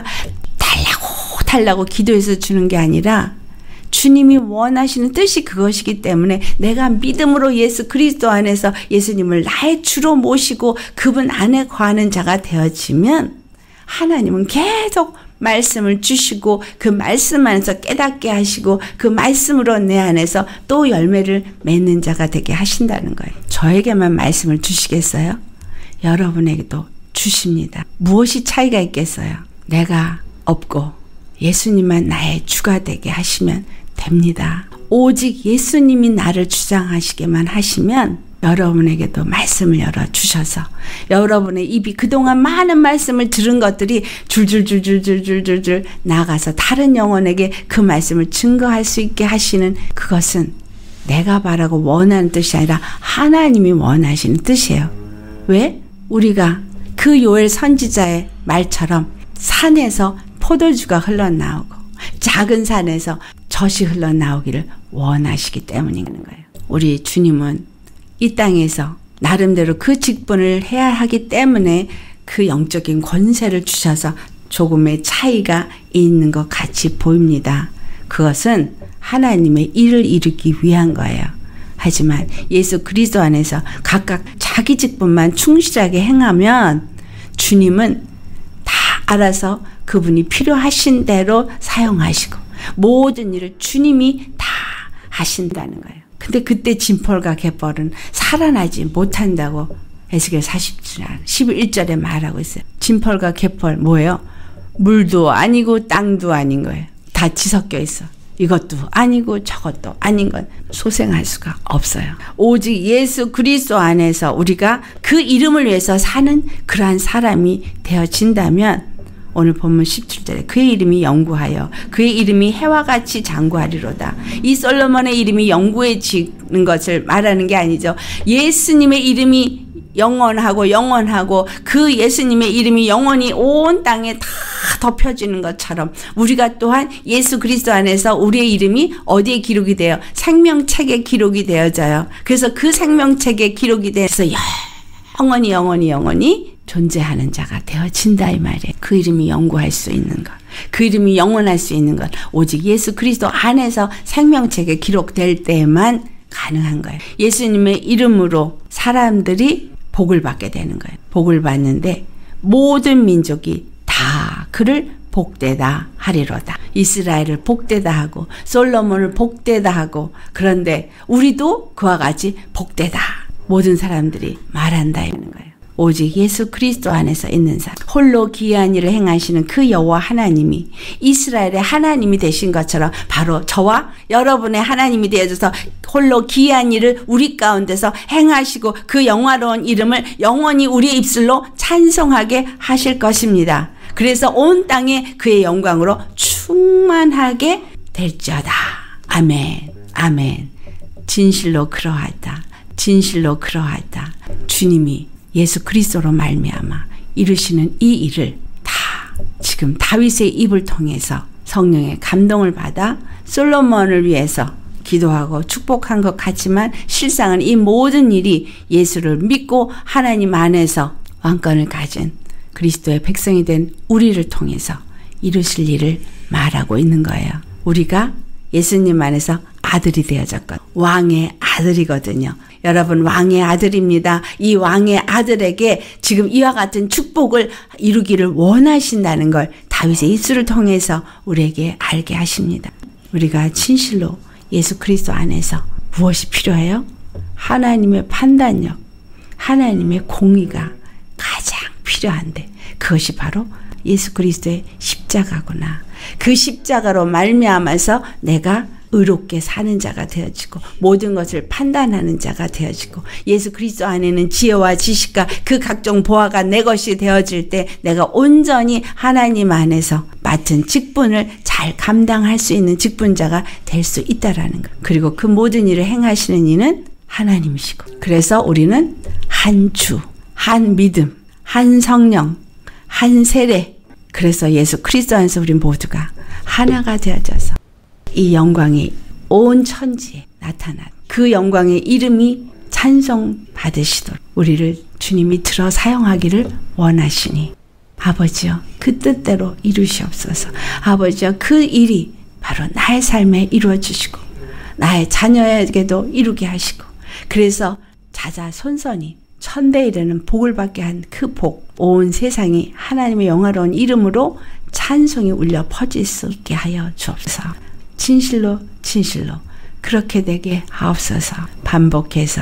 S1: 달라고 달라고 기도해서 주는 게 아니라 주님이 원하시는 뜻이 그것이기 때문에 내가 믿음으로 예수 그리스도 안에서 예수님을 나의 주로 모시고 그분 안에 거하는 자가 되어지면 하나님은 계속 말씀을 주시고 그 말씀 안에서 깨닫게 하시고 그 말씀으로 내 안에서 또 열매를 맺는 자가 되게 하신다는 거예요. 저에게만 말씀을 주시겠어요? 여러분에게도 주십니다. 무엇이 차이가 있겠어요? 내가 없고 예수님만 나의 주가 되게 하시면 됩니다. 오직 예수님이 나를 주장하시게만 하시면 여러분에게도 말씀을 열어주셔서 여러분의 입이 그동안 많은 말씀을 들은 것들이 줄줄줄줄줄줄줄 나가서 다른 영혼에게 그 말씀을 증거할 수 있게 하시는, 그것은 내가 바라고 원하는 뜻이 아니라 하나님이 원하시는 뜻이에요. 왜? 우리가 그 요엘 선지자의 말처럼 산에서 포도주가 흘러나오고 작은 산에서 젖이 흘러나오기를 원하시기 때문인 거예요. 우리 주님은 이 땅에서 나름대로 그 직분을 해야 하기 때문에 그 영적인 권세를 주셔서 조금의 차이가 있는 것 같이 보입니다. 그것은 하나님의 일을 이루기 위한 거예요. 하지만 예수 그리스도 안에서 각각 자기 직분만 충실하게 행하면 주님은 다 알아서 그분이 필요하신 대로 사용하시고 모든 일을 주님이 다 하신다는 거예요. 근데 그때 진펄과 갯벌은 살아나지 못한다고 에스겔 사십 장 십일 절에 말하고 있어요. 진펄과 갯벌 뭐예요? 물도 아니고 땅도 아닌 거예요. 다 뒤섞여 있어. 이것도 아니고 저것도 아닌 건 소생할 수가 없어요. 오직 예수 그리스도 안에서 우리가 그 이름을 위해서 사는 그러한 사람이 되어진다면 오늘 본문 십칠 절에 그의 이름이 영구하여 그의 이름이 해와 같이 장구하리로다. 이 솔로몬의 이름이 영구해지는 것을 말하는 게 아니죠. 예수님의 이름이 영원하고 영원하고 그 예수님의 이름이 영원히 온 땅에 다 덮여지는 것처럼 우리가 또한 예수 그리스도 안에서 우리의 이름이 어디에 기록이 돼요? 생명책에 기록이 되어져요. 그래서 그 생명책에 기록이 돼서 영원히 영원히 영원히 존재하는 자가 되어진다 이 말이에요. 그 이름이 영구할 수 있는 것, 그 이름이 영원할 수 있는 것 오직 예수 그리스도 안에서 생명책에 기록될 때만 가능한 거예요. 예수님의 이름으로 사람들이 복을 받게 되는 거예요. 복을 받는데 모든 민족이 다 그를 복되다 하리로다. 이스라엘을 복되다 하고 솔로몬을 복되다 하고, 그런데 우리도 그와 같이 복되다 모든 사람들이 말한다 이러는 거예요. 오직 예수 그리스도 안에서 있는 사람, 홀로 기이한 일을 행하시는 그 여호와 하나님이 이스라엘의 하나님이 되신 것처럼 바로 저와 여러분의 하나님이 되어져서 홀로 기이한 일을 우리 가운데서 행하시고 그 영화로운 이름을 영원히 우리의 입술로 찬송하게 하실 것입니다. 그래서 온 땅에 그의 영광으로 충만하게 될지어다. 아멘, 아멘. 진실로 그러하다. 진실로 그러하다. 주님이 예수 그리스도로 말미암아 이루시는 이 일을 다 지금 다윗의 입을 통해서 성령의 감동을 받아 솔로몬을 위해서 기도하고 축복한 것 같지만 실상은 이 모든 일이 예수를 믿고 하나님 안에서 왕권을 가진 그리스도의 백성이 된 우리를 통해서 이루실 일을 말하고 있는 거예요. 우리가 예수님 안에서 아들이 되어졌거든요. 왕의 아들이거든요. 여러분 왕의 아들입니다. 이 왕의 아들에게 지금 이와 같은 축복을 이루기를 원하신다는 걸 다윗의 입술을 통해서 우리에게 알게 하십니다. 우리가 진실로 예수 그리스도 안에서 무엇이 필요해요? 하나님의 판단력, 하나님의 공의가 가장 필요한데 그것이 바로 예수 그리스도의 십자가구나. 그 십자가로 말미암아서 내가 의롭게 사는 자가 되어지고 모든 것을 판단하는 자가 되어지고 예수 그리스도 안에는 지혜와 지식과 그 각종 보화가 내 것이 되어질 때 내가 온전히 하나님 안에서 맡은 직분을 잘 감당할 수 있는 직분자가 될 수 있다라는 것. 그리고 그 모든 일을 행하시는 이는 하나님이시고 그래서 우리는 한 주, 한 믿음, 한 성령, 한 세례. 그래서 예수 그리스도 안에서 우리 모두가 하나가 되어져서 이 영광이 온 천지에 나타난 그 영광의 이름이 찬송 받으시도록 우리를 주님이 들어 사용하기를 원하시니 아버지여 그 뜻대로 이루시옵소서. 아버지여 그 일이 바로 나의 삶에 이루어 주시고 나의 자녀에게도 이루게 하시고 그래서 자자손손이 천대에 이르는 복을 받게 한 그 복, 온 세상이 하나님의 영화로운 이름으로 찬송이 울려 퍼질 수 있게 하여 주옵소서. 진실로 진실로 그렇게 되게 하옵소서. 반복해서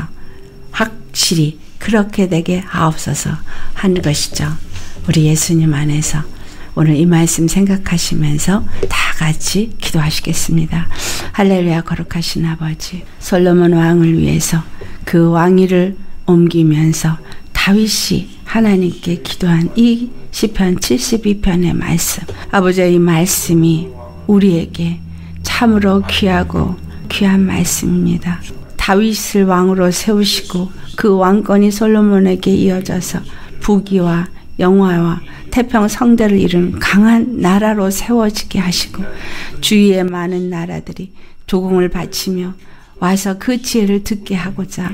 S1: 확실히 그렇게 되게 하옵소서 하는 것이죠. 우리 예수님 안에서 오늘 이 말씀 생각하시면서 다 같이 기도하시겠습니다. 할렐루야. 거룩하신 아버지, 솔로몬 왕을 위해서 그 왕위를 옮기면서 다윗이 하나님께 기도한 이 시편 칠십이 편의 말씀, 아버지의 이 말씀이 우리에게 참으로 귀하고 귀한 말씀입니다. 다윗을 왕으로 세우시고 그 왕권이 솔로몬에게 이어져서 부귀와 영화와 태평성대를 이룬 강한 나라로 세워지게 하시고 주위의 많은 나라들이 조공을 바치며 와서 그 지혜를 듣게 하고자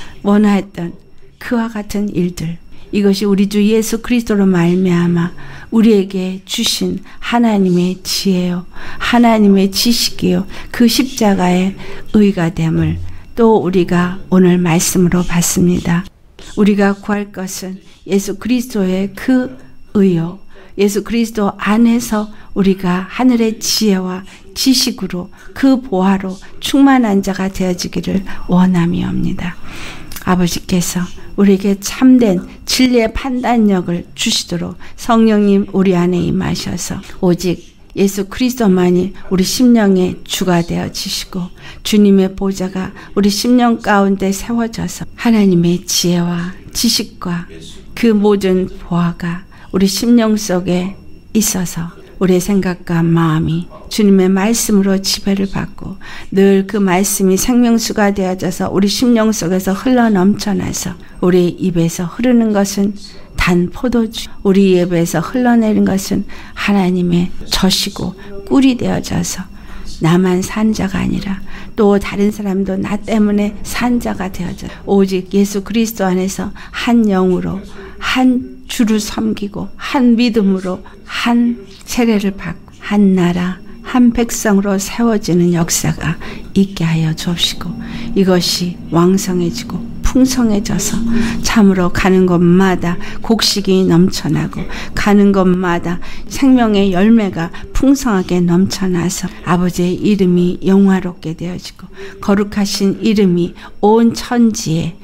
S1: 원하였던 그와 같은 일들, 이것이 우리 주 예수 그리스도로 말미암아 우리에게 주신 하나님의 지혜요, 하나님의 지식이요, 그 십자가의 의가 됨을 또 우리가 오늘 말씀으로 봤습니다. 우리가 구할 것은 예수 그리스도의 그 의요, 예수 그리스도 안에서 우리가 하늘의 지혜와 지식으로 그 보화로 충만한 자가 되어지기를 원함이옵니다. 아버지께서 우리에게 참된 진리의 판단력을 주시도록 성령님 우리 안에 임하셔서 오직 예수 그리스도만이 우리 심령의 주가 되어지시고 주님의 보좌가 우리 심령 가운데 세워져서 하나님의 지혜와 지식과 그 모든 보화가 우리 심령 속에 있어서 우리의 생각과 마음이 주님의 말씀으로 지배를 받고 늘 그 말씀이 생명수가 되어져서 우리 심령 속에서 흘러 넘쳐나서 우리 입에서 흐르는 것은 단 포도주, 우리 입에서 흘러내린 것은 하나님의 젖이고 꿀이 되어져서 나만 산 자가 아니라 또 다른 사람도 나 때문에 산 자가 되어져 오직 예수 그리스도 안에서 한 영으로 한 주를 섬기고 한 믿음으로 한 세례를 받고 한 나라 한 백성으로 세워지는 역사가 있게 하여 주옵시고 이것이 왕성해지고 풍성해져서 참으로 가는 곳마다 곡식이 넘쳐나고 가는 곳마다 생명의 열매가 풍성하게 넘쳐나서 아버지의 이름이 영화롭게 되어지고 거룩하신 이름이 온 천지에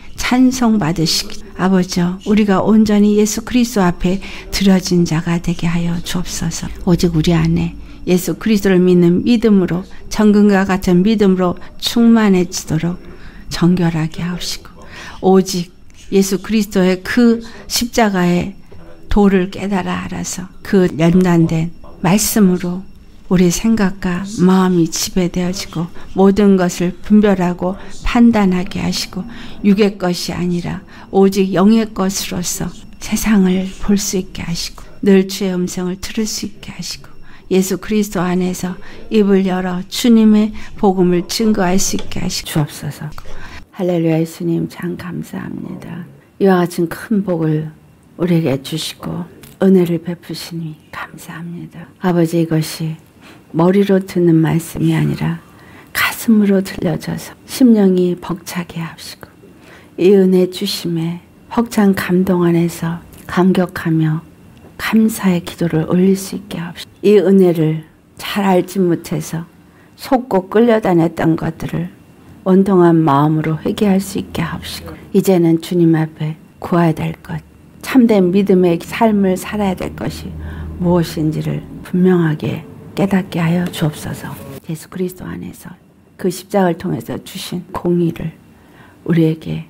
S1: 찬송받으시기 아버지여 우리가 온전히 예수 그리스도 앞에 드려진 자가 되게 하여 주옵소서. 오직 우리 안에 예수 그리스도를 믿는 믿음으로 정금과 같은 믿음으로 충만해지도록 정결하게 하옵시고 오직 예수 그리스도의 그 십자가의 도를 깨달아 알아서 그 연단된 말씀으로 우리 생각과 마음이 지배되어지고 모든 것을 분별하고 판단하게 하시고 육의 것이 아니라 오직 영의 것으로서 세상을 볼 수 있게 하시고 늘 주의 음성을 들을 수 있게 하시고 예수 그리스도 안에서 입을 열어 주님의 복음을 증거할 수 있게 하시 주옵소서. 할렐루야. 예수님 참 감사합니다. 이와 같은 큰 복을 우리에게 주시고 은혜를 베푸시니 감사합니다. 아버지, 이것이 머리로 듣는 말씀이 아니라 가슴으로 들려져서 심령이 벅차게 하시고 이 은혜 주심에 벅찬 감동 안에서 감격하며 감사의 기도를 올릴 수 있게 하옵시고 이 은혜를 잘 알지 못해서 속고 끌려다녔던 것들을 온통한 마음으로 회개할 수 있게 하옵시고 이제는 주님 앞에 구해야 될 것, 참된 믿음의 삶을 살아야 될 것이 무엇인지를 분명하게 깨닫게 하여 주옵소서. 예수 그리스도 안에서 그 십자가를 통해서 주신 공의를 우리에게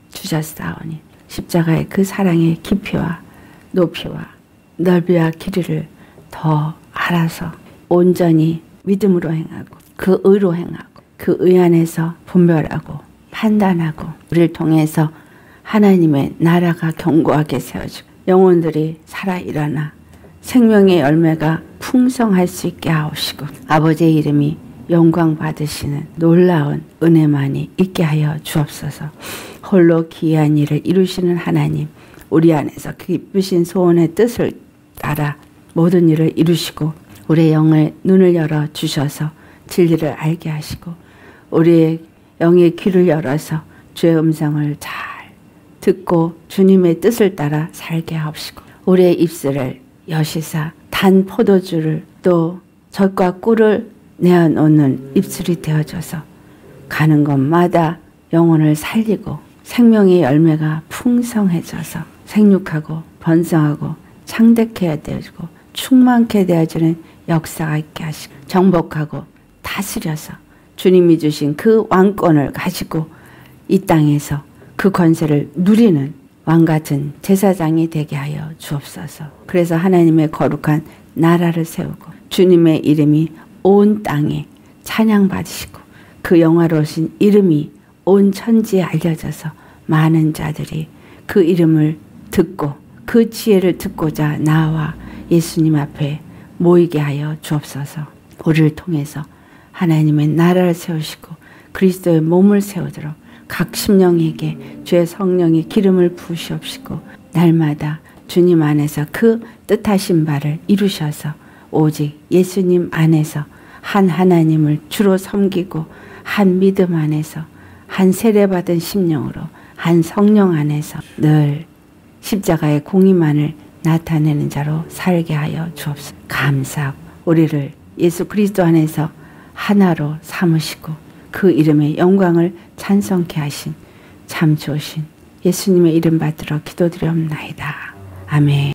S1: 주셨사오니 십자가의 그 사랑의 깊이와 높이와 넓이와 길이를 더 알아서 온전히 믿음으로 행하고 그 의로 행하고 그 의 안에서 분별하고 판단하고 우리를 통해서 하나님의 나라가 견고하게 세워지고 영혼들이 살아 일어나 생명의 열매가 풍성할 수 있게 하옵시고 아버지의 이름이 영광 받으시는 놀라운 은혜만이 있게 하여 주옵소서. 홀로 기이한 일을 이루시는 하나님, 우리 안에서 기쁘신 소원의 뜻을 따라 모든 일을 이루시고 우리의 영의 눈을 열어 주셔서 진리를 알게 하시고 우리의 영의 귀를 열어서 주의 음성을 잘 듣고 주님의 뜻을 따라 살게 하옵시고 우리의 입술을 여시사 단 포도주를 또 젖과 꿀을 내어놓는 입술이 되어줘서 가는 곳마다 영혼을 살리고 생명의 열매가 풍성해져서 생육하고 번성하고 창대케 되어지고 충만케 되어지는 역사가 있게 하시고 정복하고 다스려서 주님이 주신 그 왕권을 가지고 이 땅에서 그 권세를 누리는 왕같은 제사장이 되게 하여 주옵소서. 그래서 하나님의 거룩한 나라를 세우고 주님의 이름이 온 땅에 찬양받으시고 그 영화로우신 이름이 온 천지에 알려져서 많은 자들이 그 이름을 듣고 그 지혜를 듣고자 나와 예수님 앞에 모이게 하여 주옵소서. 우리를 통해서 하나님의 나라를 세우시고 그리스도의 몸을 세우도록 각 심령에게 주의 성령의 기름을 부으시옵시고 날마다 주님 안에서 그 뜻하신 바를 이루셔서 오직 예수님 안에서 한 하나님을 주로 섬기고 한 믿음 안에서 한 세례받은 심령으로 한 성령 안에서 늘 십자가의 공의만을 나타내는 자로 살게 하여 주옵소서. 감사하고 우리를 예수 그리스도 안에서 하나로 삼으시고 그 이름의 영광을 찬송케 하신 참 좋으신 예수님의 이름 받들어 기도드리옵나이다. 아멘.